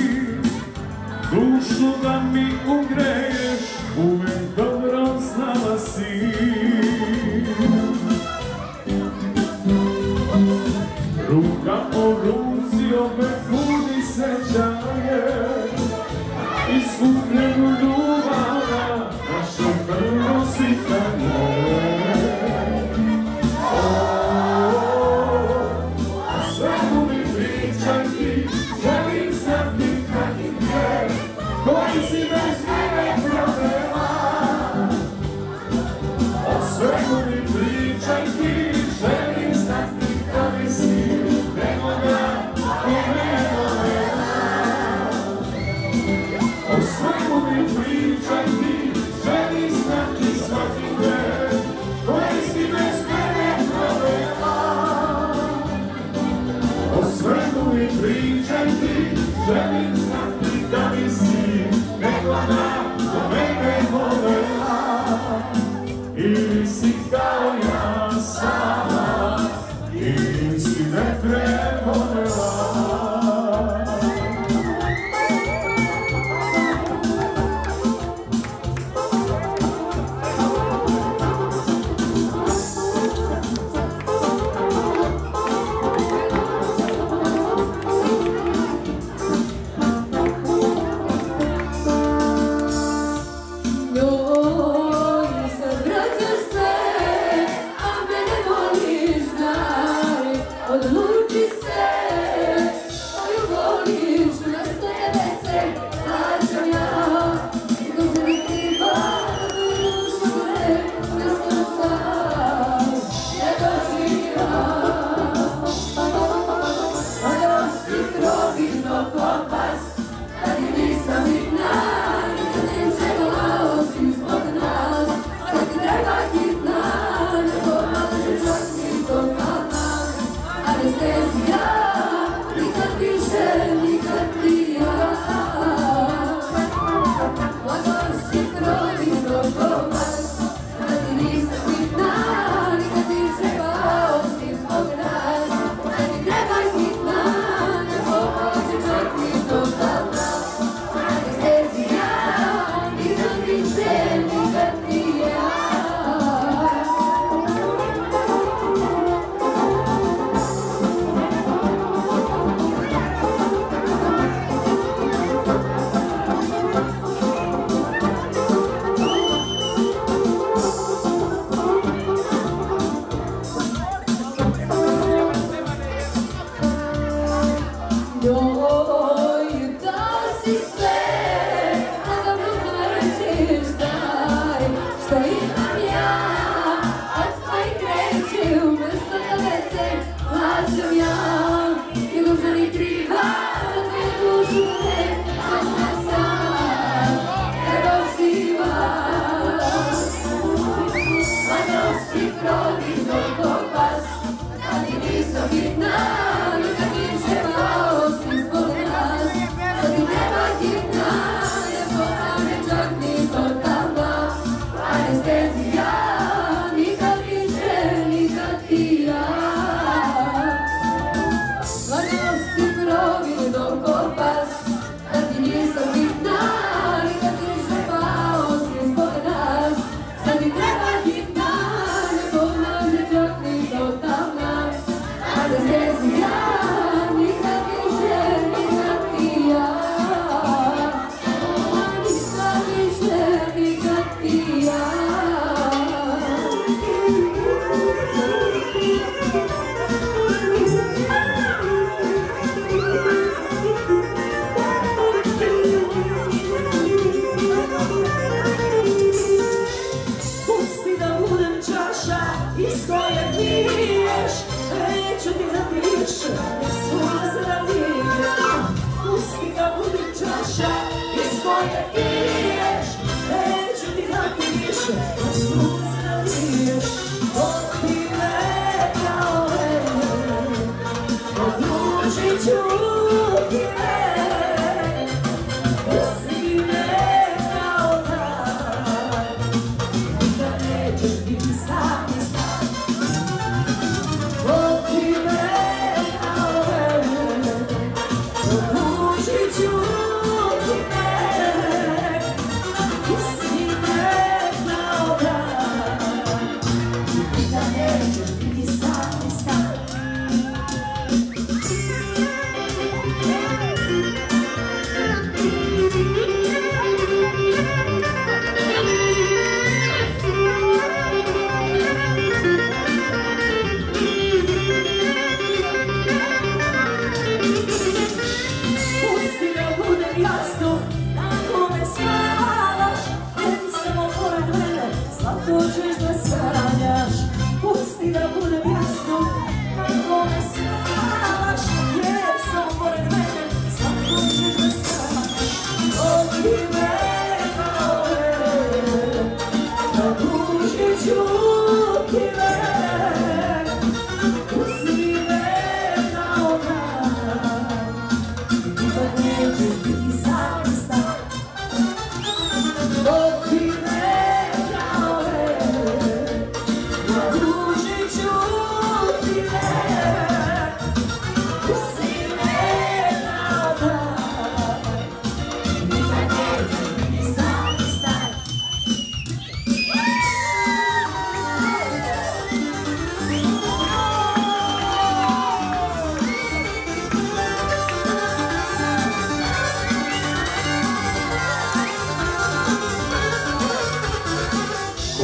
Speaker 19: dušu da mi ugreješ, uvek dobro znala si. Ruka o ruci opet budi sećanje, iskupljenu ljubav našu svaki, svaki dan, koji si bez mene provela. O svemu mi pričaj ti, želim znati da mi si nekoga do mene volela. Ili si kao ja sama, ili si me prevolela.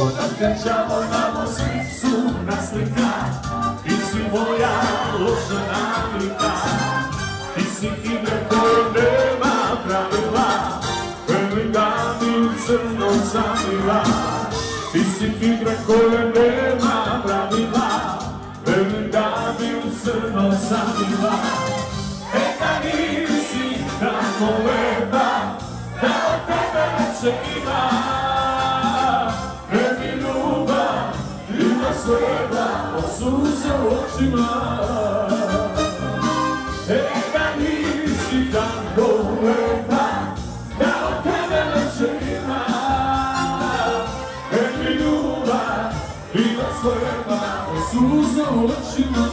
Speaker 19: Odakačamo namo svi su naslika, ti si moja loša navika, ti si igra koja nema pravila, veli da mi u crno zamila. Ti si igra koja nema pravila, veli da mi u crno zamila. Da nisi tako lepa, da od tebe neće ima. Ne mi ljubav, ima svega, od suza u očima. Da nisi tako lepa, da od tebe neće ima. Ne mi ljubav, ima svega, od suza u očima.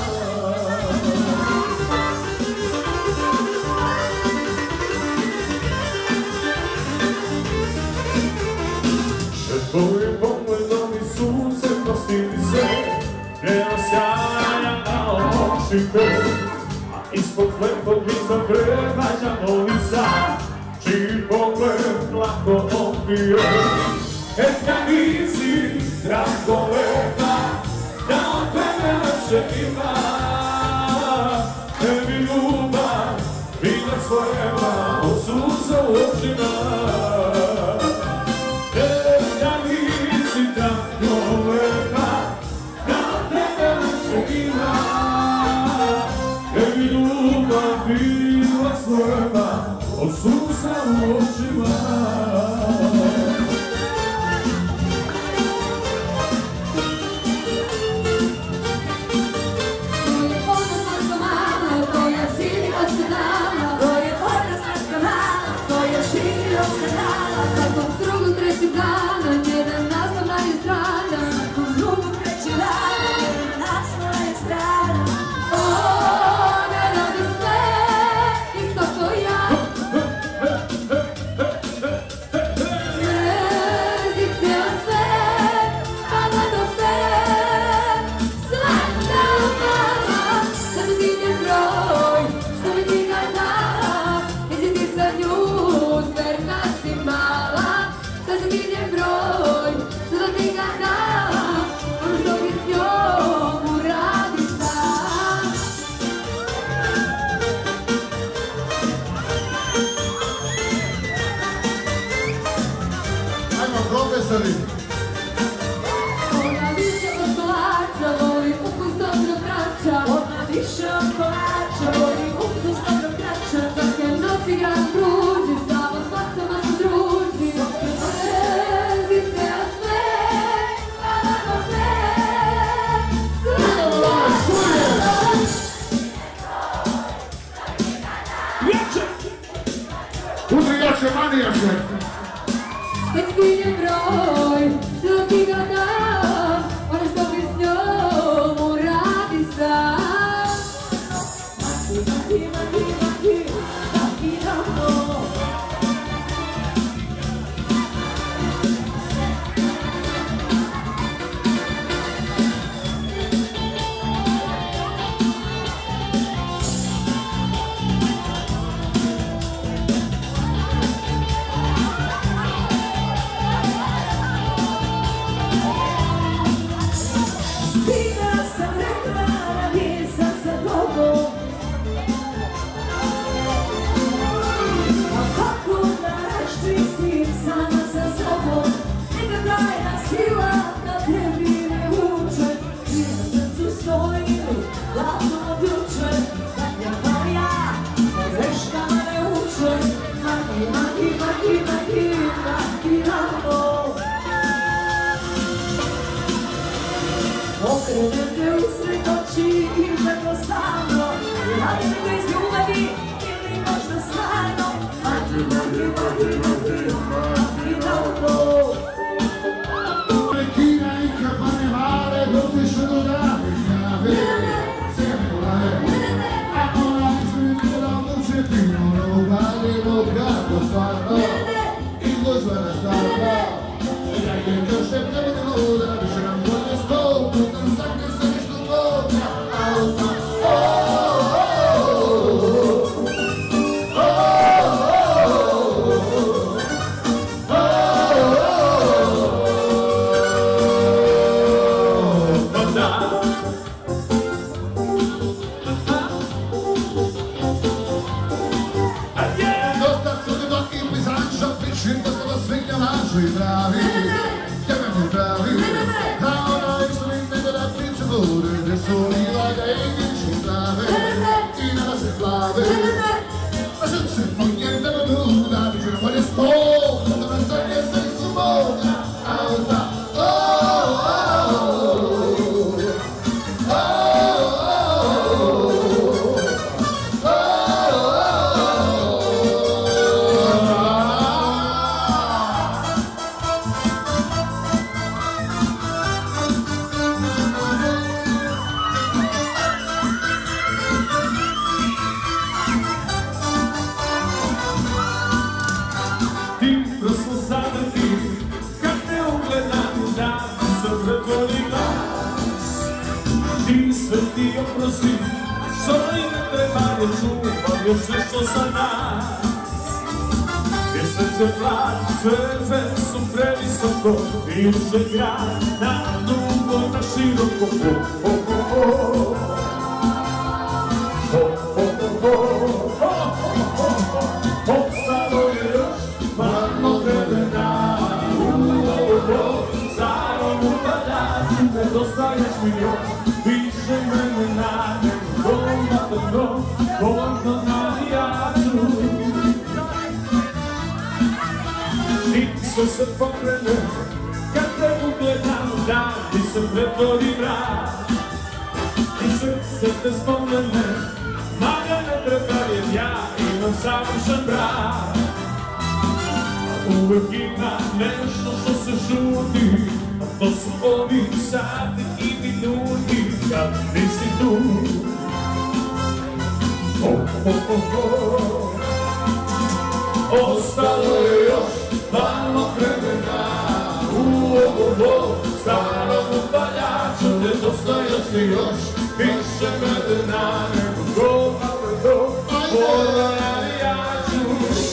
Speaker 19: Tvojim pogledom i suncem dostigli se, njeno sjaja na očite, a ispod lepog lica prevađa novi san, čiji pogled lako opije. Etka nisi tako lepa, da od tebe neće ima. Ne mi ljubav, bila svojeva, od suza u očima. Bila svojeva, od suza u očima.
Speaker 18: Ona više od kolača, voli ukus dobro krača. Ona više od kolača, voli ukus dobro krača. Svake noći grad pruži, samo s facama se druži. Svezi se o sve, hvala do sve.
Speaker 19: Udri jače, mani jače.
Speaker 18: Kad stigne broj, što ti ga dam, ono što bi s njom uradi sam. Maki, damo. Okrenete usred oči i jednostavno, radite ga iz ljubavi ili možda stvarno. Maki, damo.
Speaker 19: Kina i kafane male, dostiše do davljave, a ona izgleda muče pino, ugalimo kako stvarno, izložbana stvarno. Ja je još šepte da više nam bolje stol, putem sakne se nešto lođa, a pravi, a onaj što nikne da priče bude, gde su lila da igiš u trave, i nama se plave. A srce moje da me luda, biće na bolje stol, da me sanje srcu moja, auta, oprosti, soli ne treba je čuvam još sve što za nas. Jer srce plače, su previsoko, i uže grad, na dugo, na široko. Ostalo je još malo vremena, starom upadaču, nedostaješ mi još. Više vremena, doma dobro, možda navijaču. Nico se pokrene, kad te ugledam, da ti se pretvori vrat. I srce te spomene, maga ne treba jer ja imam savršen brak. Uvek ima nešto što se šuti, a to su ovi sati i minuti kad nisi tu. Ostalo je još malo vremena, starom upaljaču, nedostaješ mi još više vremena, nego goma do pola navijaču.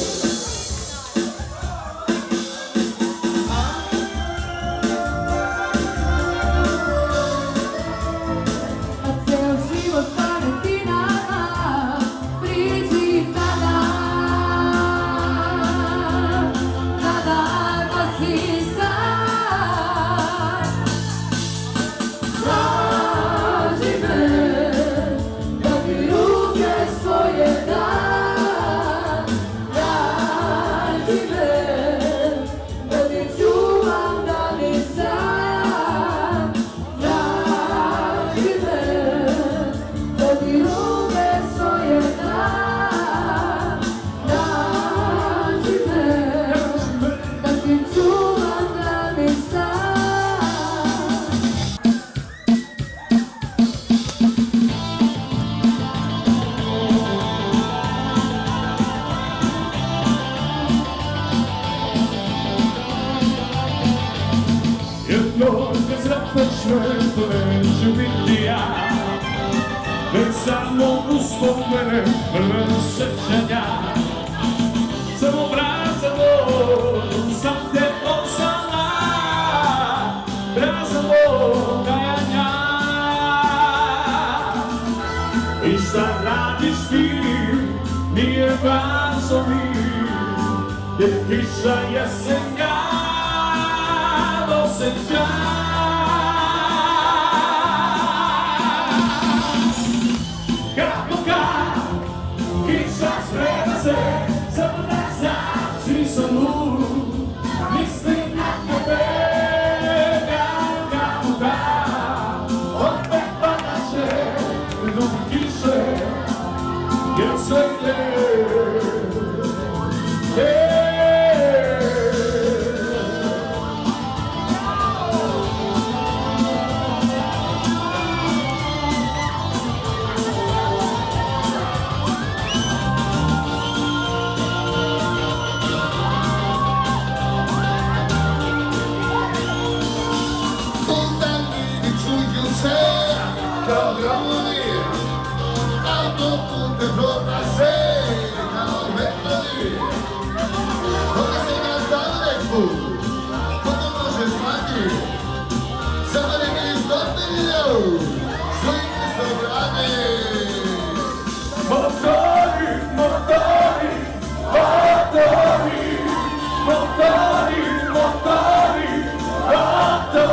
Speaker 19: To neću biti ja, već samo uspomene prve sećanja. Samo brazamo, sam te osama, brazamo kajanja. I šta radiš ti, nije važno mi, jer kiša jesenja doseća. Motori,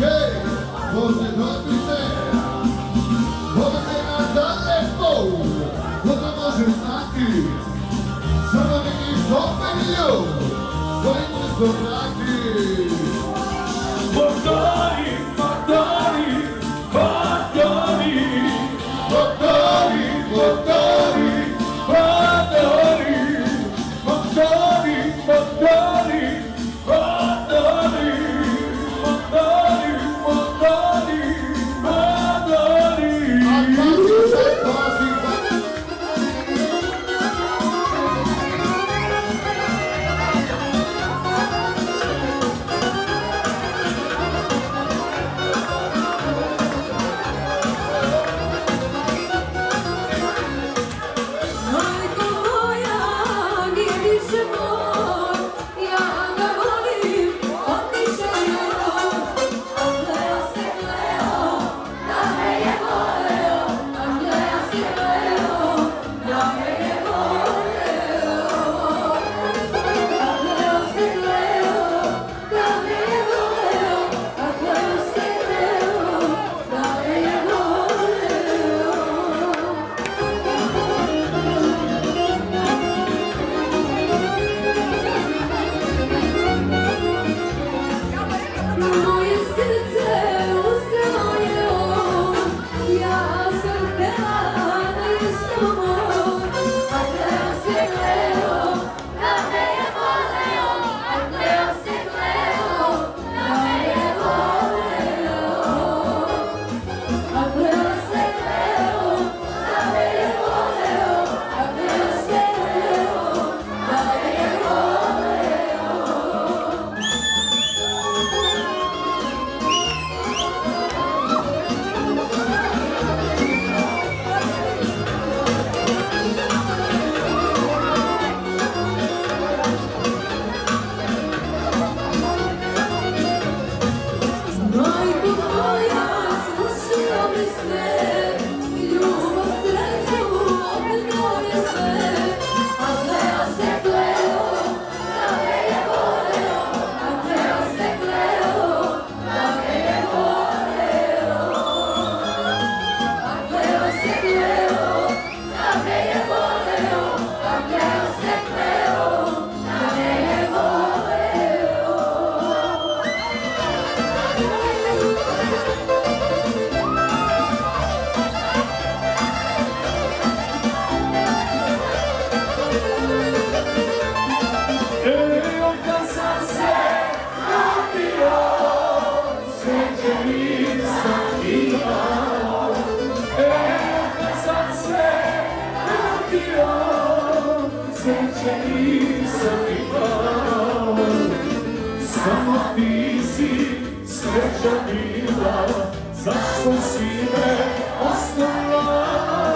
Speaker 19: Hej, može dobi se, može nam daleko, ko to može znati, samo neki sopenju, svojim se vrati. Motori, motori, motori, motori, motori, motori, motori, motori, motori, motori, motori, motori. Samo ti si sreća bila, zašto si me ostavila?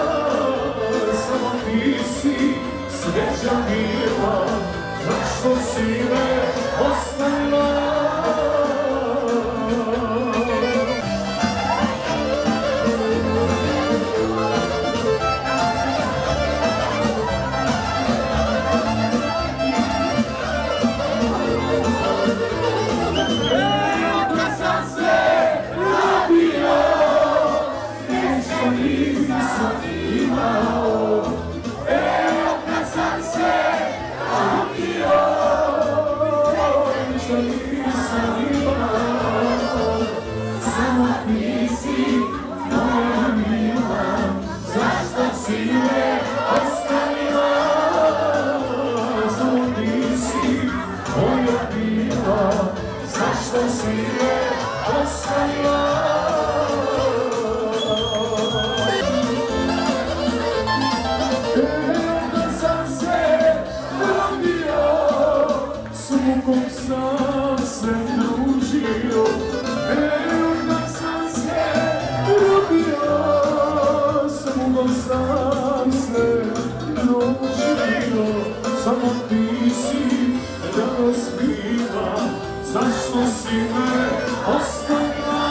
Speaker 19: Samo ti si sreća bila, zašto si me ostavila? Samo ti si razbiva, zašto si me ostavila?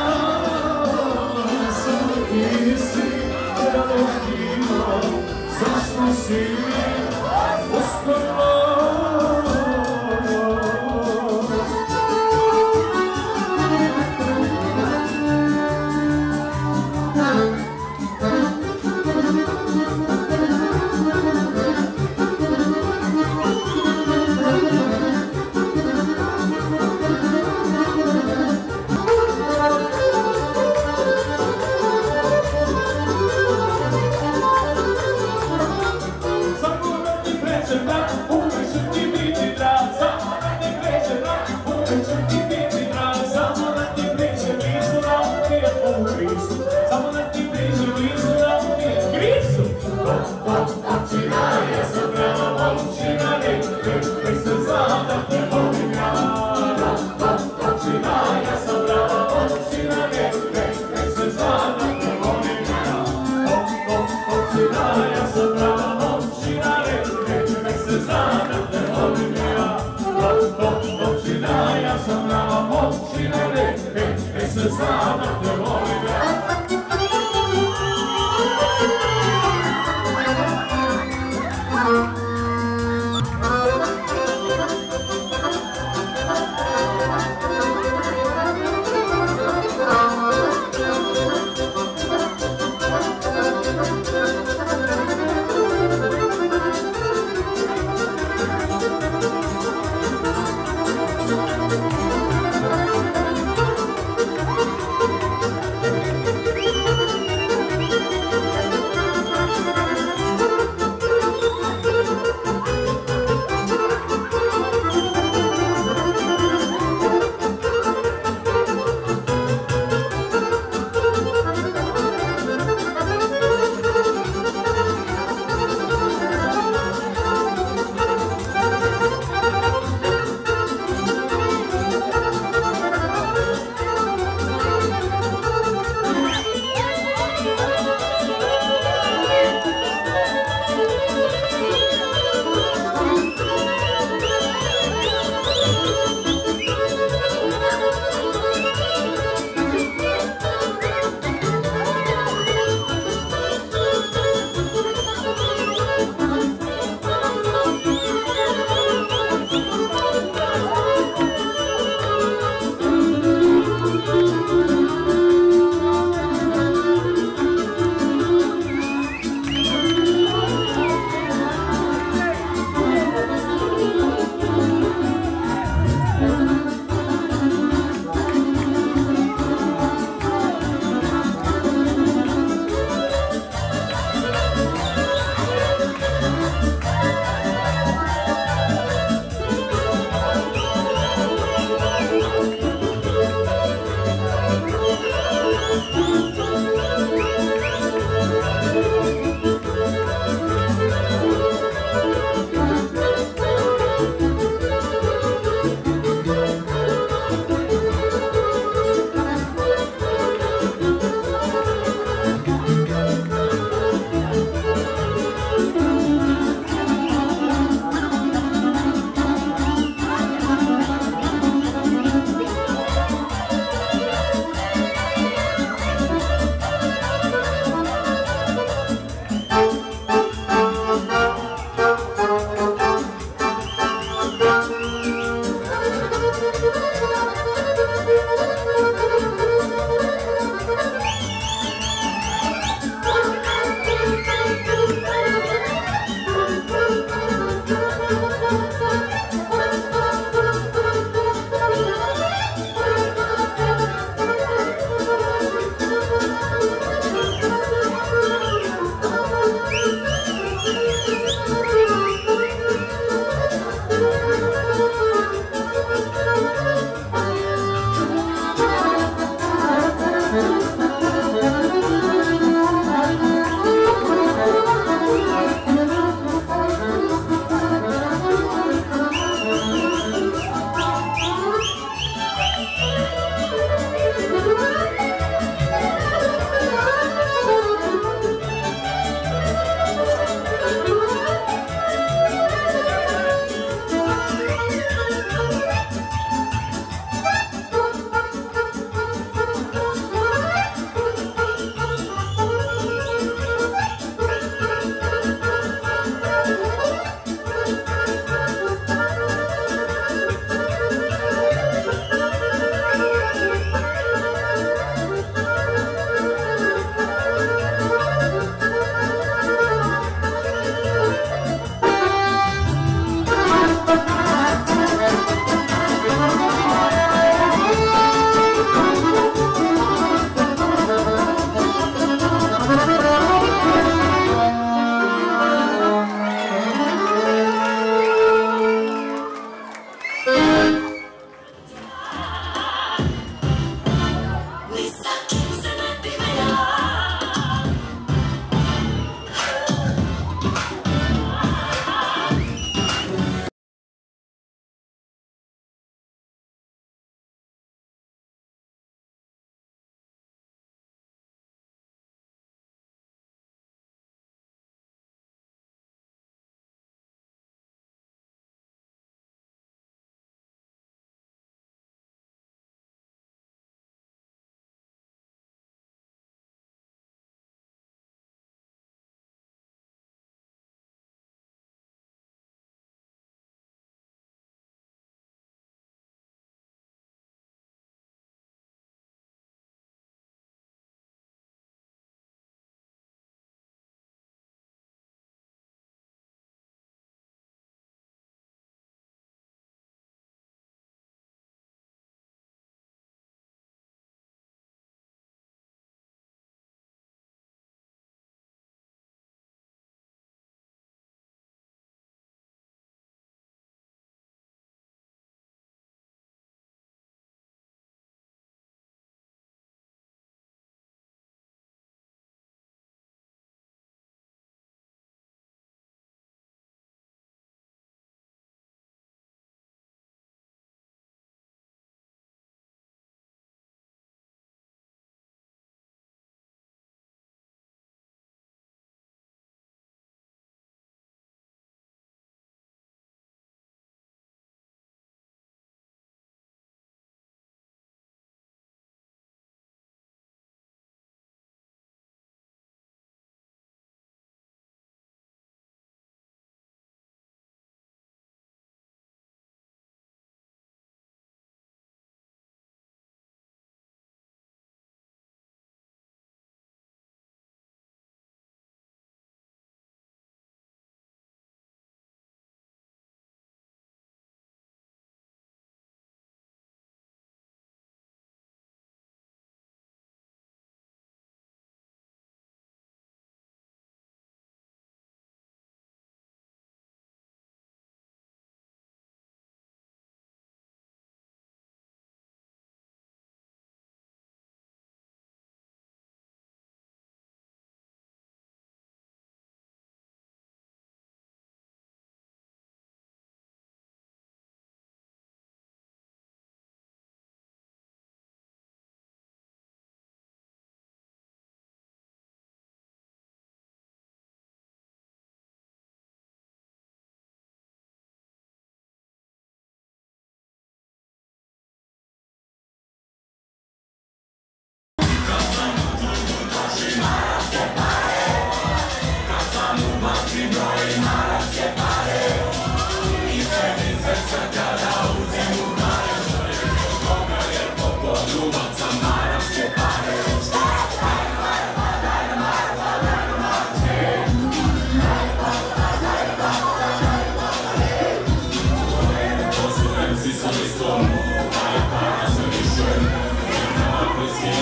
Speaker 19: Samo ti si razbiva, zašto si me ostavila? u krisu, samo da ti blizu, blizu, da mu nije krisu. Općina je sad prava općina, nek se zna da te volim ja. Općina je sad prava općina, nek se zna da te volim ja. Općina je sad prava općina, nek se zna da te volim ja. Općina je sad prava općina, nek se zna da te volim ja.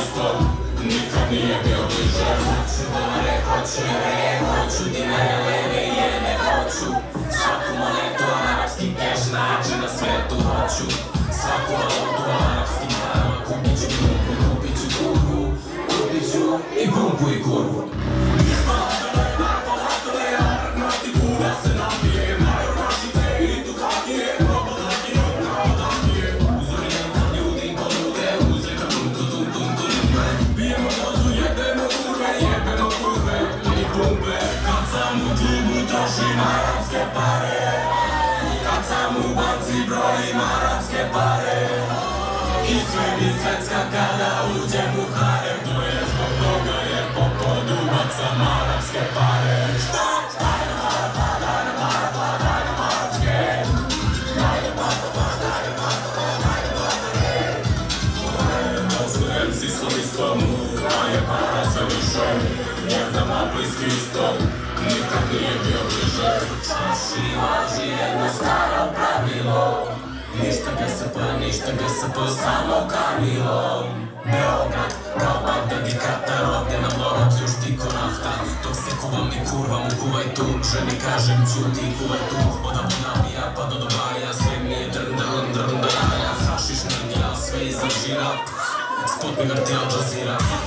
Speaker 19: isto, nikad nije bio bliže. Hoću dolare, hoću evreje, hoću dinare, leve i jene, hoću svaku monetu, arapski keš, nađe na svetu, hoću svaku valutu, arapski narod, kupit ću kurvu, kupit ću kurvu, kupit ću i pumpu i kurvu. Trošim arapske pare, kad sam u banci brojim arapske pare. I sve mi svetska kada uđem u harem, to je zbog toga jer po podu bacam arapske pare. Daj nam arapa, daj nam arapa, daj nam arapske. Daj nam arapa, daj nam arapa, daj nam arapske. Da su MC solistom, da je para sve više, jer da ma bliski istom. Nikad nije bio bliže. Čaši važi jedno staro pravilo, ništa GSP, ništa GSP, samo Kamilo. Beograd, kao Bagdad i Katar, ovdje nam lova pljušti ko nafta. Dok se kuvam i kurvam u Kuvajtu, ženi kažem ćuti Kuvajtu. Od Abu Dhabija pa do Dubaja, sve mi je drndaraja. Hašiš nrdija, sve iza žira, spot mi vrti Al Jazeera.